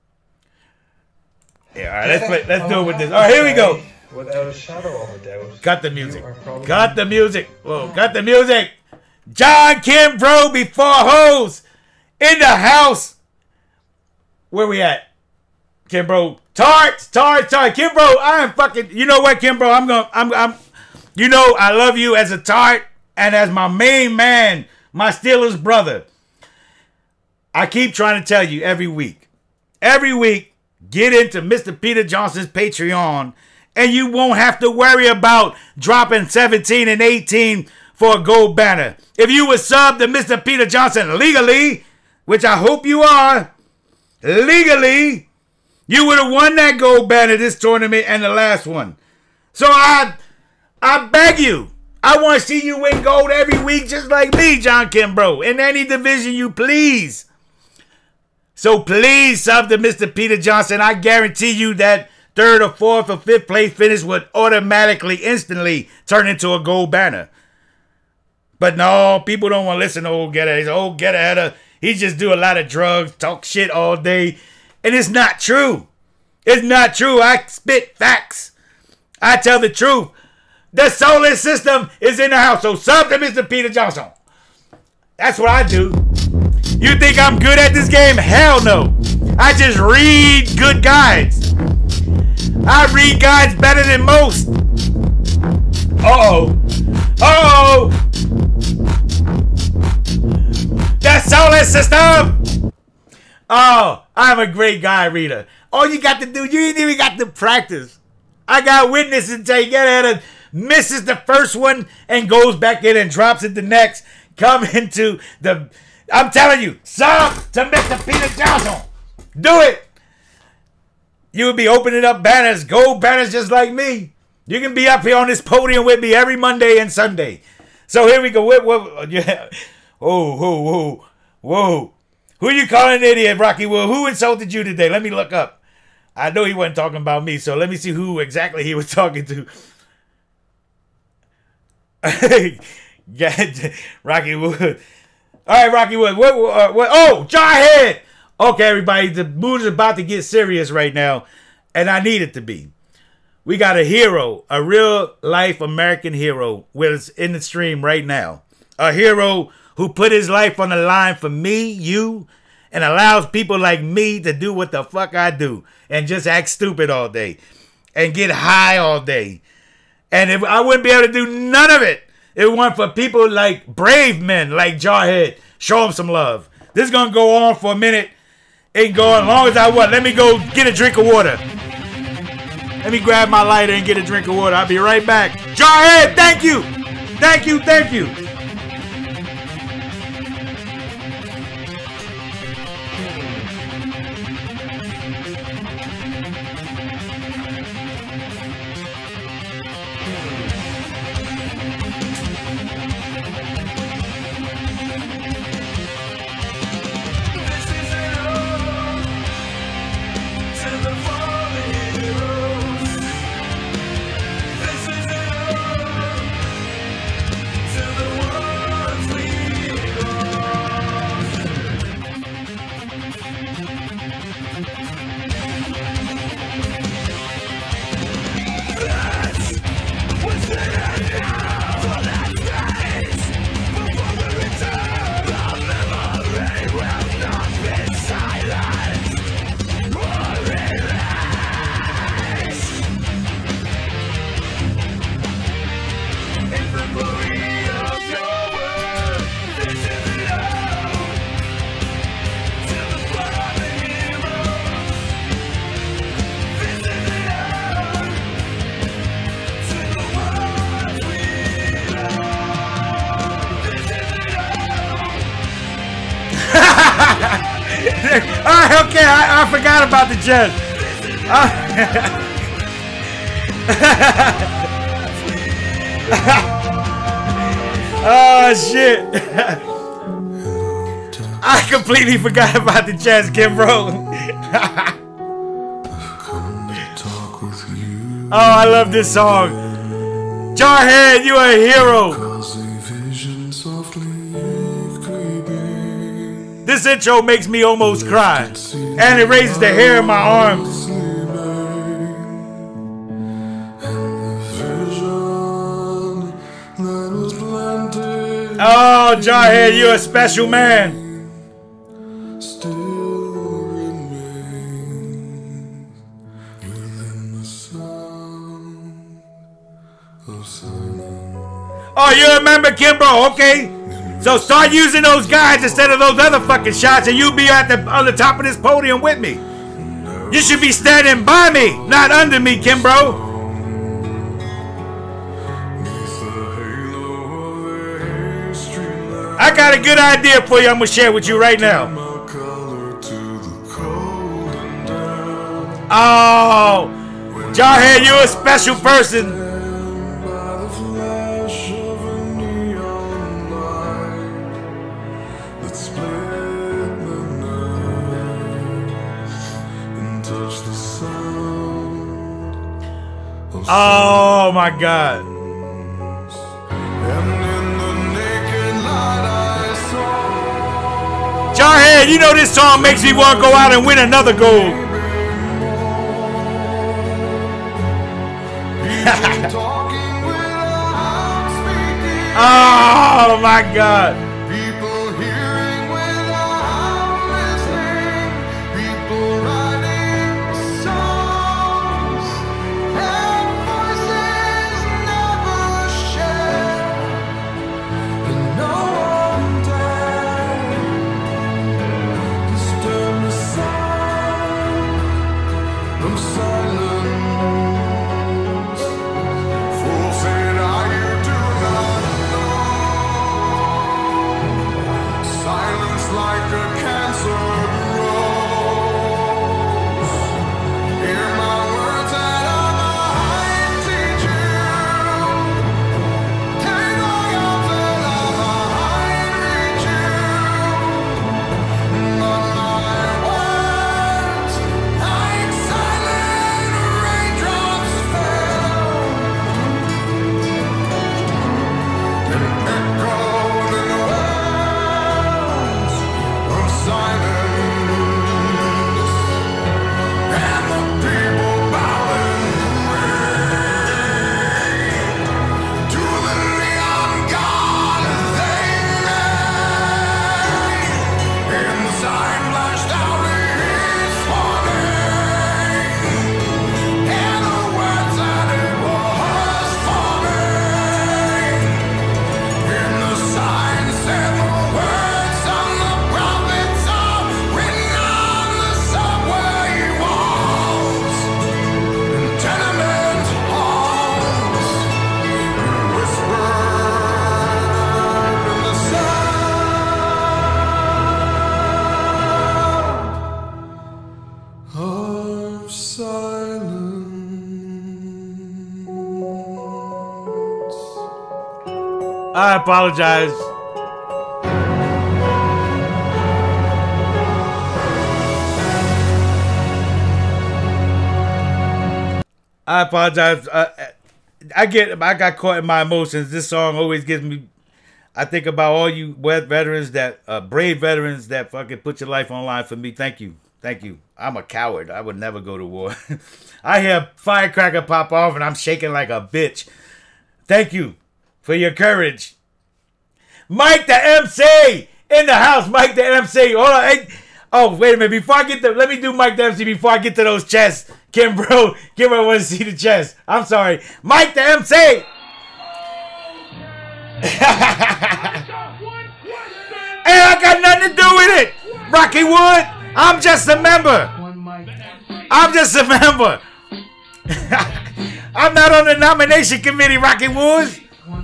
Yeah, all right. Let's do it with this. All right, here we go. Without a shadow of a doubt. Cut the music. Whoa, cut the music. John Kimbrough before hoes in the house. Where we at? Kimbrough. Tarts. Kimbrough, I am fucking, you know what, Kimbrough, I'm you know, I love you as a tart and as my main man, my Steelers brother. I keep trying to tell you every week, get into Mr. Peter Johnson's Patreon and you won't have to worry about dropping 17 and 18 for a gold banner. If you would sub to Mr. Peter Johnson legally, which I hope you are, legally, you would have won that gold banner this tournament and the last one. So I beg you, I want to see you win gold every week just like me, John Kimbrough. In any division you please. So please sub to Mr. Peter Johnson. I guarantee you that 3rd or 4th or 5th place finish would automatically, instantly turn into a gold banner. But no, people don't want to listen to old Getter. He's old Getter. He just do a lot of drugs, talk shit all day. And it's not true. It's not true. I spit facts. I tell the truth. The solar system is in the house. So sub to Mr. Peter Johnson. That's what I do. You think I'm good at this game? Hell no. I just read good guides. I read guides better than most. Uh-oh. Uh-oh. The solar system. Oh, I'm a great guide reader. All you got to do, you ain't even got to practice. I got witnesses until you get at it, misses the first one and goes back in and drops it the next. Come into the... I'm telling you, sub to Mr. Peter Johnson. Do it. You would be opening up banners, gold banners just like me. You can be up here on this podium with me every Monday and Sunday. So here we go. Yeah. Whoa. Who you calling an idiot, Rocky Will? Who insulted you today? Let me look up. I know he wasn't talking about me, so let me see who exactly he was talking to. Rocky Wood. All right, Rocky Wood. What? Oh, Jarhead. Okay, everybody. The mood is about to get serious right now, and I need it to be. We got a hero, a real-life American hero with us in the stream right now. A hero who put his life on the line for me, you, and allows people like me to do what the fuck I do and just act stupid all day and get high all day. And if I wouldn't be able to do none of it, it went for people like brave men like Jarhead. Show them some love. This is going to go on for a minute. It can go on as long as I want. Let me go get a drink of water. Let me grab my lighter and get a drink of water. I'll be right back. Jarhead, thank you. Thank you. Okay, I forgot about the chest. Oh shit. I completely forgot about the chest, Kimbrough. Oh, I love this song. Jarhead, you are a hero. This intro makes me almost cry, and it raises the hair in my arms. Oh, Jarhead, you're a special man. Oh, you remember Kimbrough, okay? So start using those guys instead of those other fucking shots, and you'll be on the top of this podium with me. You should be standing by me, not under me, Kimbrough. I got a good idea for you I'm going to share with you right now. Oh, Jarhead, you're a special person. Oh my God. Jarhead, you know this song makes me want to go out and win another gold. Oh my God. I apologize. I apologize. I got caught in my emotions. This song always gives me. I think about all you veterans that brave veterans that fucking put your life on line for me. Thank you, thank you. I'm a coward. I would never go to war. I hear a firecracker pop off and I'm shaking like a bitch. Thank you for your courage. Mike the MC in the house. Mike the MC. Hold on. Hey. Oh, wait a minute. Before I get to, let me do Mike the MC before I get to those chests. Kim, bro, I want to see the chest. I'm sorry. Mike the MC. Hey, I got nothing to do with it. Rocky Wood, I'm just a member. I'm just a member. I'm not on the nomination committee, Rocky Woods.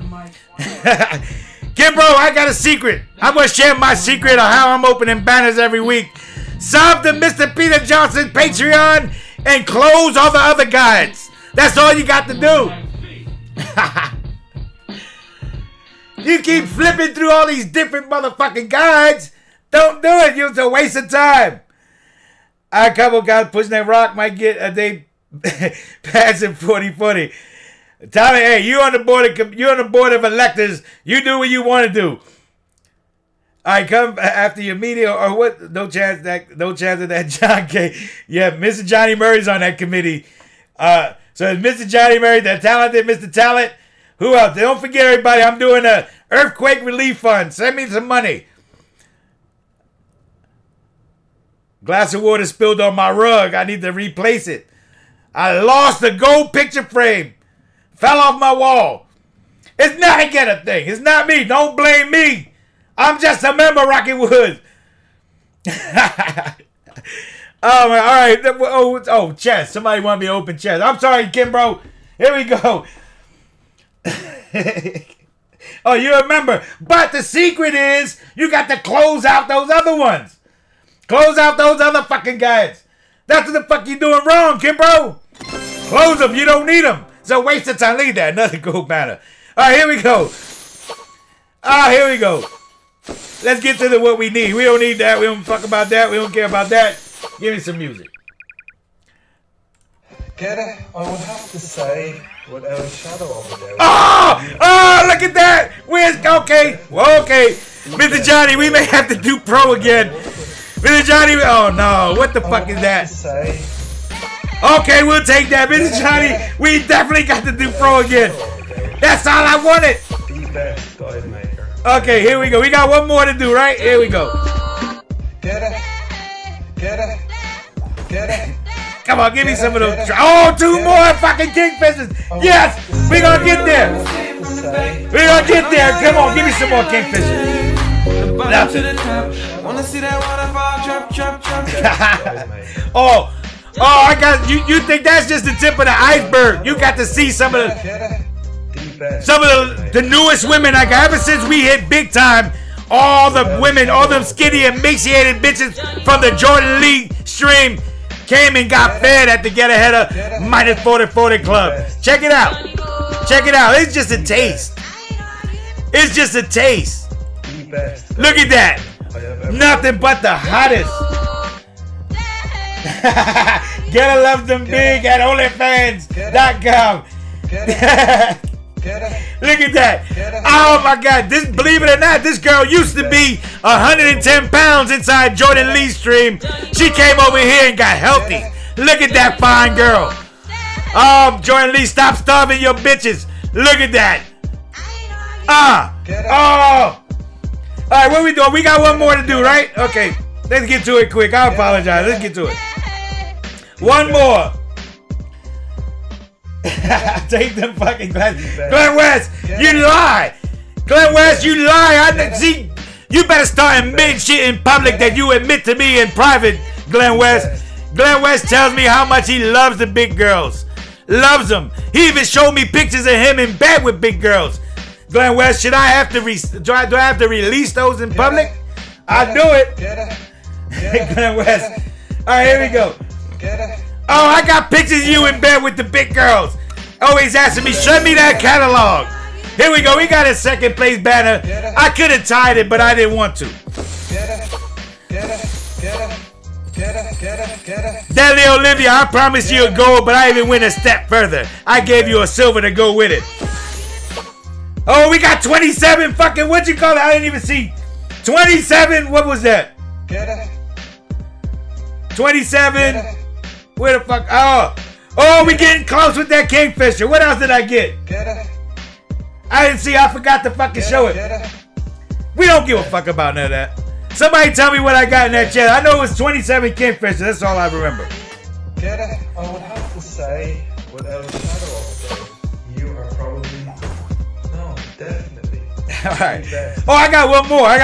Kim, bro, I got a secret. I'm going to share my secret of how I'm opening banners every week. Sub to Mr. Peter Johnson's Patreon and close all the other guides. That's all you got to do. You keep flipping through all these different motherfucking guides. Don't do it. It's a waste of time. A couple guys pushing that rock might get a day passing 40-40. Tommy, hey, you're on the board of electors. You do what you want to do. All right, come after your media or what? No chance of that John K. Yeah, Mr. Johnny Murray's on that committee. So it's Mr. Johnny Murray, that talented Mr. Talent. Who else? Don't forget, everybody, I'm doing a earthquake relief fund. Send me some money. Glass of water spilled on my rug. I need to replace it. I lost the gold picture frame. Fell off my wall. It's not a thing. It's not me. Don't blame me. I'm just a member, Rocky Woods. Oh, man. All right. Oh, chest. Somebody want me to open chest. I'm sorry, Kim, bro. Here we go. Oh, you remember. But the secret is you got to close out those other ones. Close out those other fucking guys. That's what the fuck you doing wrong, Kim, bro. Close them. You don't need them. It's a waste of time. Leave that. Another gold banner. All right, here we go. Here we go. Let's get to what we need. We don't need that. We don't fuck about that. We don't care about that. Give me some music. Get it? I would have to say, without a shadow of a doubt. Oh, look at that. Where's okay? Mr. Johnny, we may have to do pro again. Mr. Johnny, oh no, what the fuck is that? Okay, we'll take that, Mr. Johnny. We definitely got to do pro again. That's all I wanted. The best guide maker. Okay, here we go. We got one more to do, right? Here we go. Get it? Get it? Get it? Come on, give me some of those. Oh, two more fucking kingfishers. Yes, we're gonna get there. We're gonna get there. Come on, give me some more kingfishers. Nothing. Oh, I got you. You think that's just the tip of the iceberg? You got to see some of the newest women I got ever since we hit big time. All the women, all them skinny, emaciated bitches from the Jordan Lee stream came and got fed at the Get Ahead of Minus 40 Club. Check it out. Check it out. It's just a taste. It's just a taste. Look at that. Nothing but the hottest. Gotta love them big at OnlyFans.com. Look at that. Oh my God. This, believe it or not, this girl used to be 110 pounds inside Jordan Lee's stream. She came over here and got healthy. Look at that fine girl. Oh, Jordan Lee, stop starving your bitches. Look at that. Oh. Alright, what we doing? We got one more to do, right? Okay. Let's get to it quick. I apologize. Let's get to it. One more. Take them fucking glasses. Glenn West, you lie. Glenn West, you lie. See, you better start admitting shit in public that you admit to me in private, Glenn West. Glenn West tells me how much he loves the big girls. Loves them. He even showed me pictures of him in bed with big girls. Glenn West, should I have to do I have to release those in public? I'll do it. Glenn West. Alright, here we go. Oh, I got pictures of you in bed with the big girls. Always asking me, show me that catalog. Here we go. We got a second place banner. I could have tied it, but I didn't want to. Deadly Olivia, I promised you a gold, but I even went a step further. I gave you a silver to go with it. Oh, we got 27 fucking, what you call it? I didn't even see. 27, what was that? 27. Where the fuck? Oh, we getting close with that kingfisher. What else did I get? I didn't see. I forgot to fucking show it. We don't give a fuck about none of that. Somebody tell me what I got in that chat. I know it was 27 kingfishers. That's all I remember. I would have to say, without a shadow of a doubt, you are probably, no, definitely. All right. Oh, I got one more.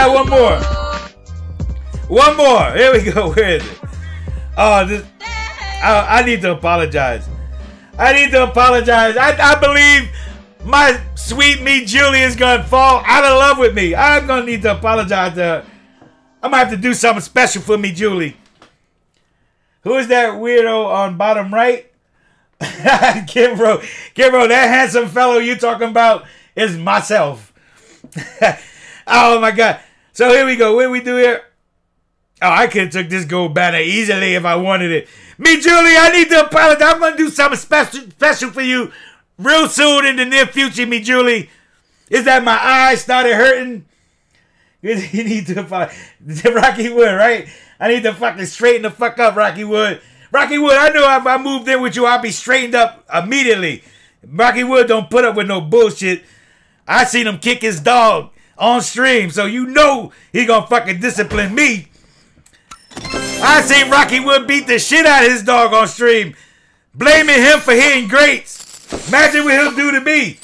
One more. Here we go. Where is it? Oh, this. I need to apologize. I believe my sweet me Julie is gonna fall out of love with me. I'm gonna need to apologize to her. I'm gonna have to do something special for me, Julie. Who is that weirdo on bottom right? Kimbro, that handsome fellow you talking about is myself. Oh my God. So here we go. What do we do here? Oh, I could have took this gold banner easily if I wanted it. Me, Julie, I need to apologize. I'm going to do something special for you real soon in the near future, me, Julie. Is that my eyes started hurting? You need to apologize. Rocky Wood, right? I need to fucking straighten the fuck up, Rocky Wood. Rocky Wood, I know if I moved in with you, I'll be straightened up immediately. Rocky Wood don't put up with no bullshit. I seen him kick his dog on stream, so you know he gonna fucking discipline me. I seen Rocky Wood beat the shit out of his dog on stream, blaming him for hitting greats. Imagine what he'll do to me.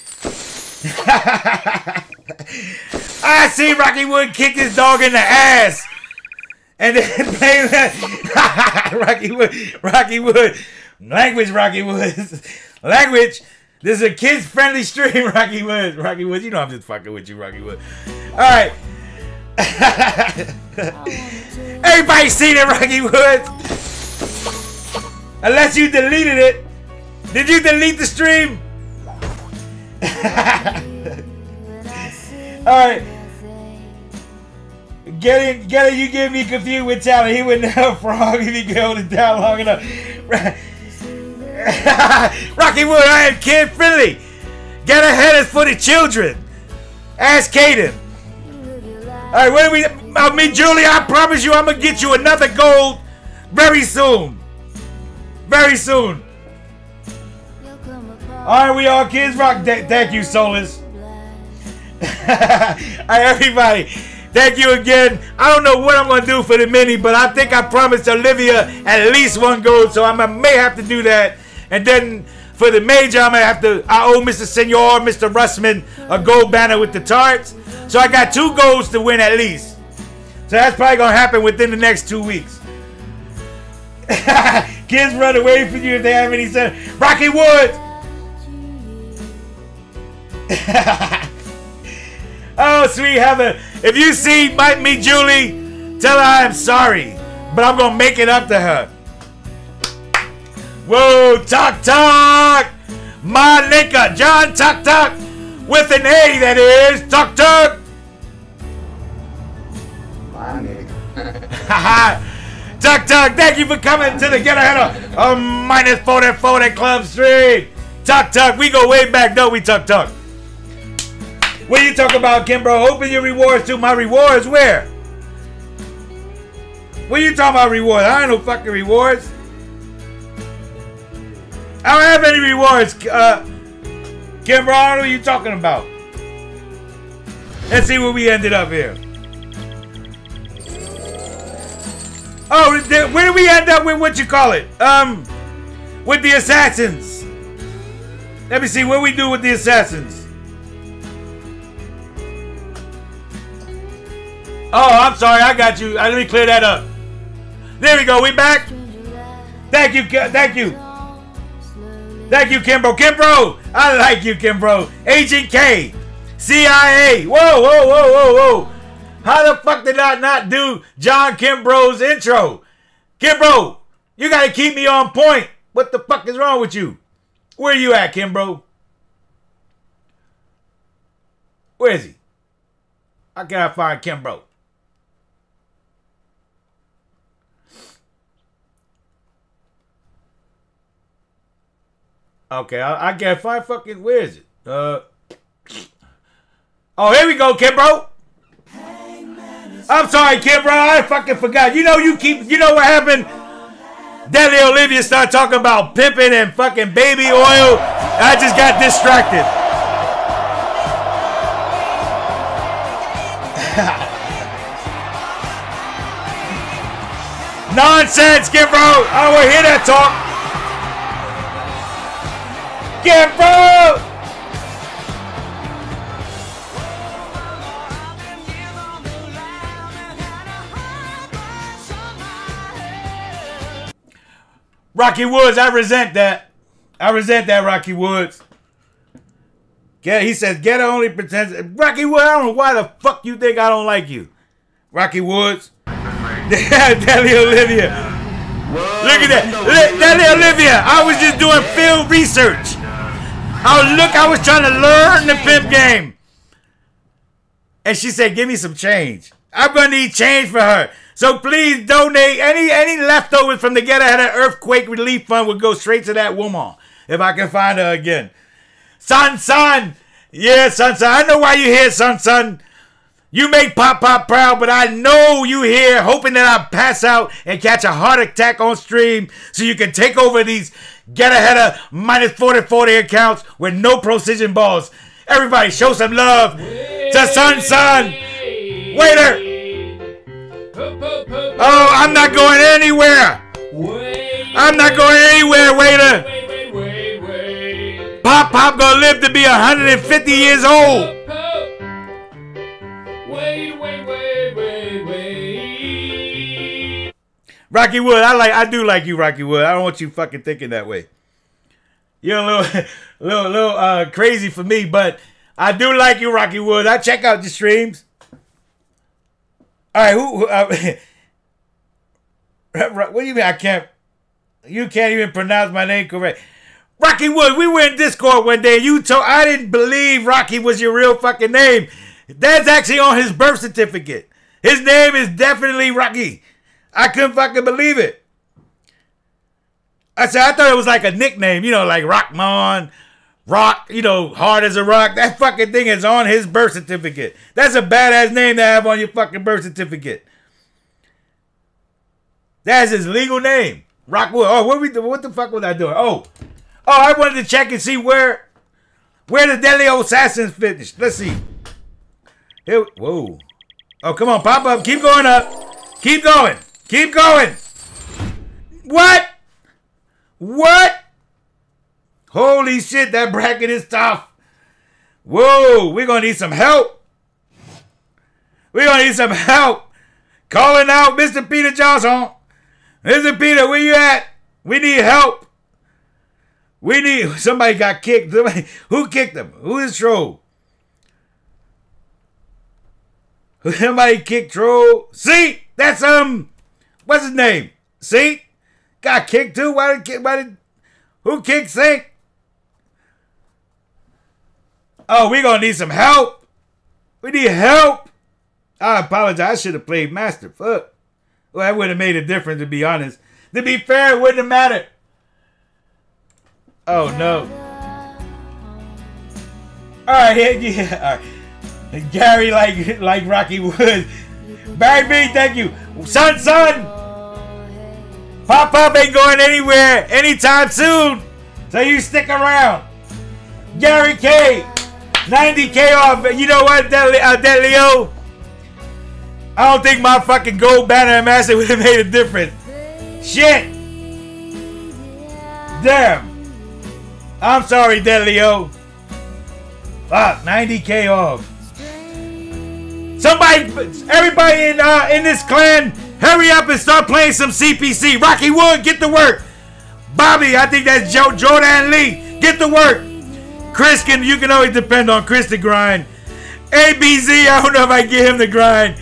I seen Rocky Wood kick his dog in the ass, and then blame that. Rocky Wood, language, Rocky Wood, language. This is a kids-friendly stream, Rocky Wood. Rocky Wood, you know I'm just fucking with you, Rocky Wood. All right. Everybody seen it, Rocky Wood. Unless you deleted it. Did you delete the stream? Alright. Get it, you get me confused with talent. He would never frog if he could hold it down long enough. Rocky Wood, I am kid friendly. Get ahead is for the children. Ask Caden. Alright, when we meet Julie, I promise you I'm gonna get you another gold very soon. Very soon. Alright, we all kids rock. Thank you, Solus. Alright, everybody. Thank you again. I don't know what I'm gonna do for the mini, but I think I promised Olivia at least one gold, so I may have to do that. And then for the major, I owe Mr. Senor, Mr. Russman, a gold banner with the tarts. So I got 2 golds to win at least. So that's probably going to happen within the next 2 weeks. Kids run away from you if they have any sense. Rocky Woods! Oh, sweet Heather. If you see Might Meet Julie, tell her I'm sorry. But I'm going to make it up to her. Whoa, Tuk Tuk! My nigga, John Tuk Tuk! With an A, that is, Tuk Tuk! My nigga. Haha! Tuk Tuk, thank you for coming to the Get Ahead of minus 44 Club Street! Tuk Tuk, we go way back, don't we, Tuk Tuk? What are you talking about, Kimbro? Open your rewards to my rewards, where? What are you talking about, rewards? I ain't no fucking rewards. I don't have any rewards, Kimbro. I don't know what you're talking about. Let's see where we ended up here. Oh, where did we end up with what you call it? With the assassins. Let me see what we do with the assassins. Oh, I'm sorry. I got you. Let me clear that up. There we go. We back. Thank you. Thank you. Thank you, Kimbro. Kimbro, I like you, Kimbro. Agent K, CIA. Whoa, whoa, whoa, whoa, whoa. How the fuck did I not do John Kimbro's intro? Kimbro, you gotta keep me on point. What the fuck is wrong with you? Where you at, Kimbro? Where is he? How can I find Kimbro? Okay, I can't find fucking, where is it? Oh, here we go, Kimbro. I'm sorry, Kimbro, I fucking forgot. You know what happened? Deadly Olivia started talking about pimping and fucking baby oil. I just got distracted. Nonsense, Kimbro. I don't want to hear that talk. Kimbro! Rocky Woods, I resent that. I resent that, Rocky Woods. He says, get only pretends. Rocky Woods, I don't know why the fuck you think I don't like you. Rocky Woods. Deadly Olivia. Look at that. Deadly Olivia. I was just doing field research. I was trying to learn the pimp game. And she said, give me some change. I'm going to need change for her. So please donate. Any leftovers from the Get Ahead of Earthquake Relief Fund will go straight to that woman. If I can find her again. Son. Yeah, son. I know why you're here, son. You make Pop proud, but I know you here hoping that I pass out and catch a heart attack on stream so you can take over these Get Ahead of minus 40 accounts with no precision balls. Everybody show some love to son. Waiter. Oh, I'm not going anywhere. I'm not going anywhere, waiter. Pop gonna live to be 150 years old. Rocky Wood, I do like you, Rocky Wood. I don't want you fucking thinking that way. You're a little crazy for me, but I do like you, Rocky Wood. I check out the streams. All right, what do you mean you can't even pronounce my name correct? Rocky Wood, we were in Discord one day. I didn't believe Rocky was your real fucking name. That's actually on his birth certificate. His name is definitely Rocky. I couldn't fucking believe it. I said, I thought it was like a nickname, you know, like Rockmon, Rock, you know, hard as a rock. That fucking thing is on his birth certificate. That's a badass name to have on your fucking birth certificate. That's his legal name. Rockwood. Oh, what the fuck was I doing? Oh, I wanted to check and see where the Deadly Assassins finished. Let's see. Here, whoa. Oh, come on, pop up. Keep going up. Keep going. Keep going. What? What? Holy shit, that bracket is tough. Whoa, we're going to need some help. We're going to need some help. Calling out Mr. Peter Johnson. Mr. Peter, where you at? We need help. We need... Somebody got kicked. Who kicked him? Who is Troll? Somebody kicked Troll. See? That's, what's his name? See? Got kicked too? Who kicked Sink? Oh, we're going to need some help. We need help. I apologize. I should have played Master. Fuck. Well, that would have made a difference, to be honest. To be fair, it wouldn't have mattered. Oh, no. All right, yeah. All right. Gary like Rocky Wood. Barry B, thank you. Son. Pop-Up ain't going anywhere anytime soon. So you stick around. Gary K. 90K off. You know what, Delio? I don't think my fucking gold banner and master would have made a difference. Shit. Damn. I'm sorry, Delio. Fuck, 90K off. Somebody, everybody in this clan, hurry up and start playing some CPC. Rocky Wood, get to work. Bobby, I think that's Jordan Lee. Get to work. Chris, you can always depend on Chris to grind. ABZ, I don't know if I can get him to grind.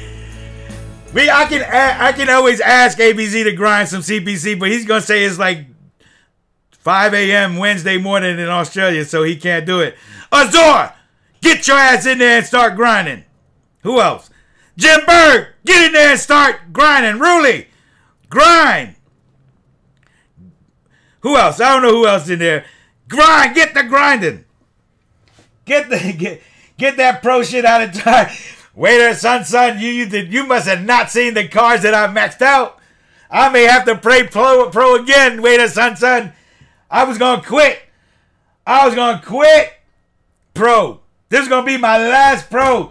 I can always ask ABZ to grind some CPC, but he's going to say it's like 5 a.m. Wednesday morning in Australia, so he can't do it. Azor, get your ass in there and start grinding. Who else? Jim Berg, get in there and start grinding. Ruli, grind. Who else? I don't know who else in there. Grind, get the grinding. Get that pro shit out of time. Waiter, son, you must have not seen the cards that I maxed out. I may have to play pro again, waiter, son. I was going to quit. Pro. This is going to be my last pro.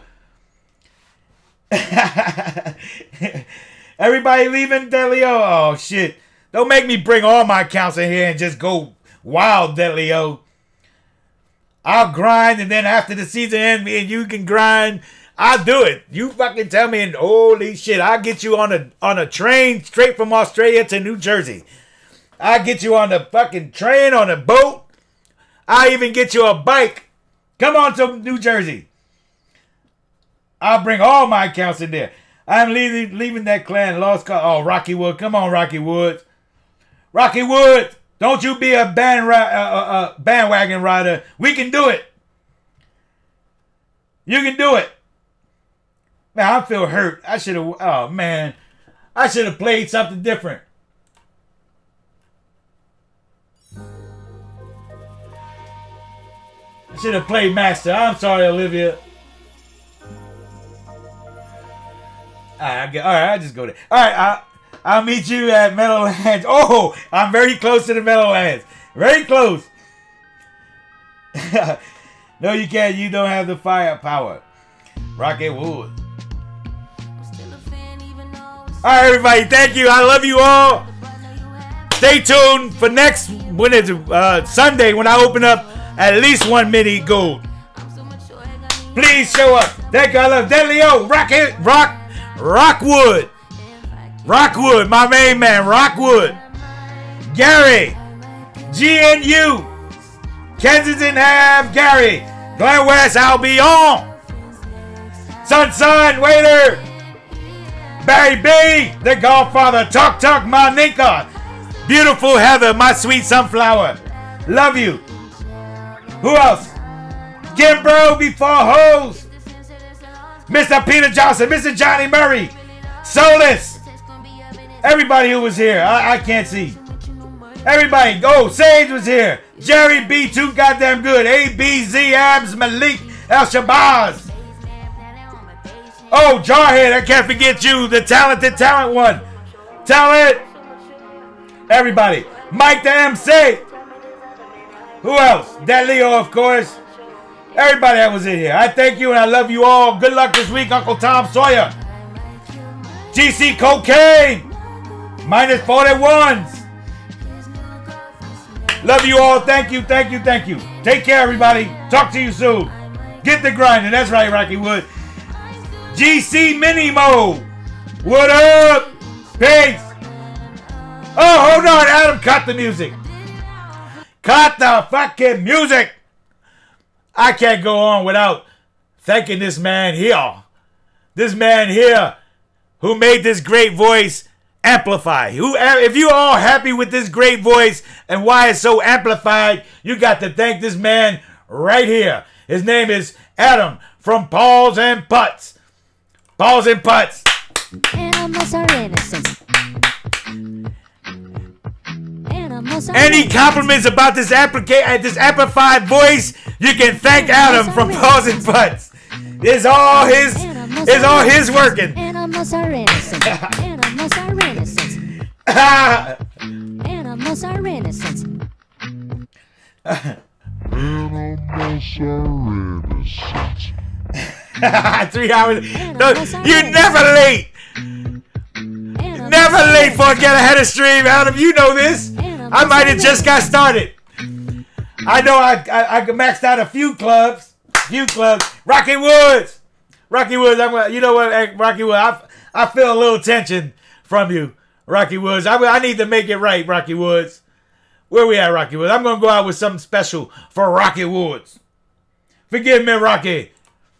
Everybody leaving, Delio? Oh, shit. Don't make me bring all my accounts in here and just go wild, Delio. I'll grind, and then after the season ends, me and you can grind. I'll do it. You fucking tell me, and holy shit, I'll get you on a train straight from Australia to New Jersey. I'll get you on the fucking train, on a boat. I'll even get you a bike. Come on to New Jersey. I'll bring all my accounts in there. I'm leaving that clan. Lost cause. Oh, Rocky Wood. Come on, Rocky Wood. Rocky Wood. Don't you be a bandwagon rider. We can do it. You can do it. Man, I feel hurt. I should have. Oh, man. I should have played something different. I should have played Master. I'm sorry, Olivia. Alright, I'll just go there. Alright, I'll meet you at Meadowlands. Oh, I'm very close to the Meadowlands. Very close. No, you can't. You don't have the firepower. Rocket Wood. Alright, everybody. Thank you. I love you all. Stay tuned for next, when is it? Sunday, when I open up at least 1 mini gold. Please show up. Thank you. I love Delio. Rockwood. Rockwood, my main man, Rockwood. Gary. GNU. Kensington Ave, Gary. Glen West, Albion. Sun, Waiter. Barry B. The Godfather. Talk, Monica. Beautiful Heather, my sweet sunflower. Love you. Who else? Kimbro before hoes. Mr. Peter Johnson, Mr. Johnny Murray, Solus. Everybody who was here, I can't see. Everybody, go. Sage was here. Jerry B, too goddamn good. ABZ, Abs, Malik, El Shabazz. Oh, Jarhead, I can't forget you. The talented talent one. Talent. Everybody. Mike the MC. Who else? That Leo, of course. Everybody that was in here. I thank you and I love you all. Good luck this week, Uncle Tom Sawyer. GC Cocaine. Minus 41s. Love you all. Thank you, thank you, thank you. Take care, everybody. Talk to you soon. Get the grinding. That's right, Rocky Wood. GC Minimo. What up? Peace. Oh, hold on. Adam, cut the music. Cut the fucking music. I can't go on without thanking this man here. This man here who made this great voice amplify. If you all happy with this great voice and why it's so amplified, you got to thank this man right here. His name is Adam from Paws and Putts. Paws and Putts. Animals are innocent. Any compliments about this amplified voice, you can thank Adam from Paws and Putts. It's all his working. Animals are innocent. Animals are innocent. Animals are innocent. Animals are innocent. 3 hours. You're never late. Never late for a Get Ahead of Stream, Adam. You know this. I might have just got started. I know I maxed out a few clubs. Rocky Woods. You know what, Rocky Woods? I feel a little tension from you, Rocky Woods. I need to make it right, Rocky Woods. Where we at, Rocky Woods? I'm going to go out with something special for Rocky Woods. Forgive me, Rocky.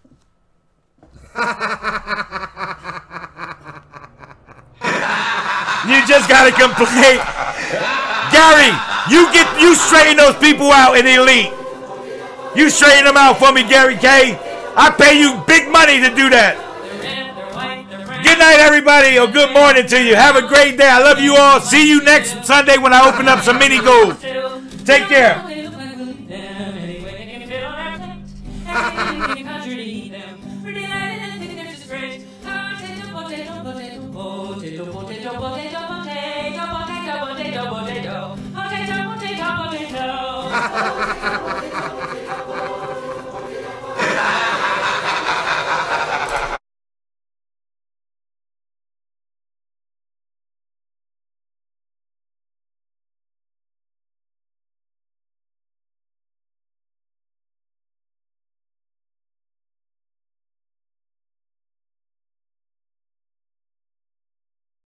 You just got to complain. Gary, you straighten those people out in the Elite. You straighten them out for me, Gary K. I pay you big money to do that. Good night, everybody, or good morning to you. Have a great day. I love you all. See you next Sunday when I open up some mini gold. Take care.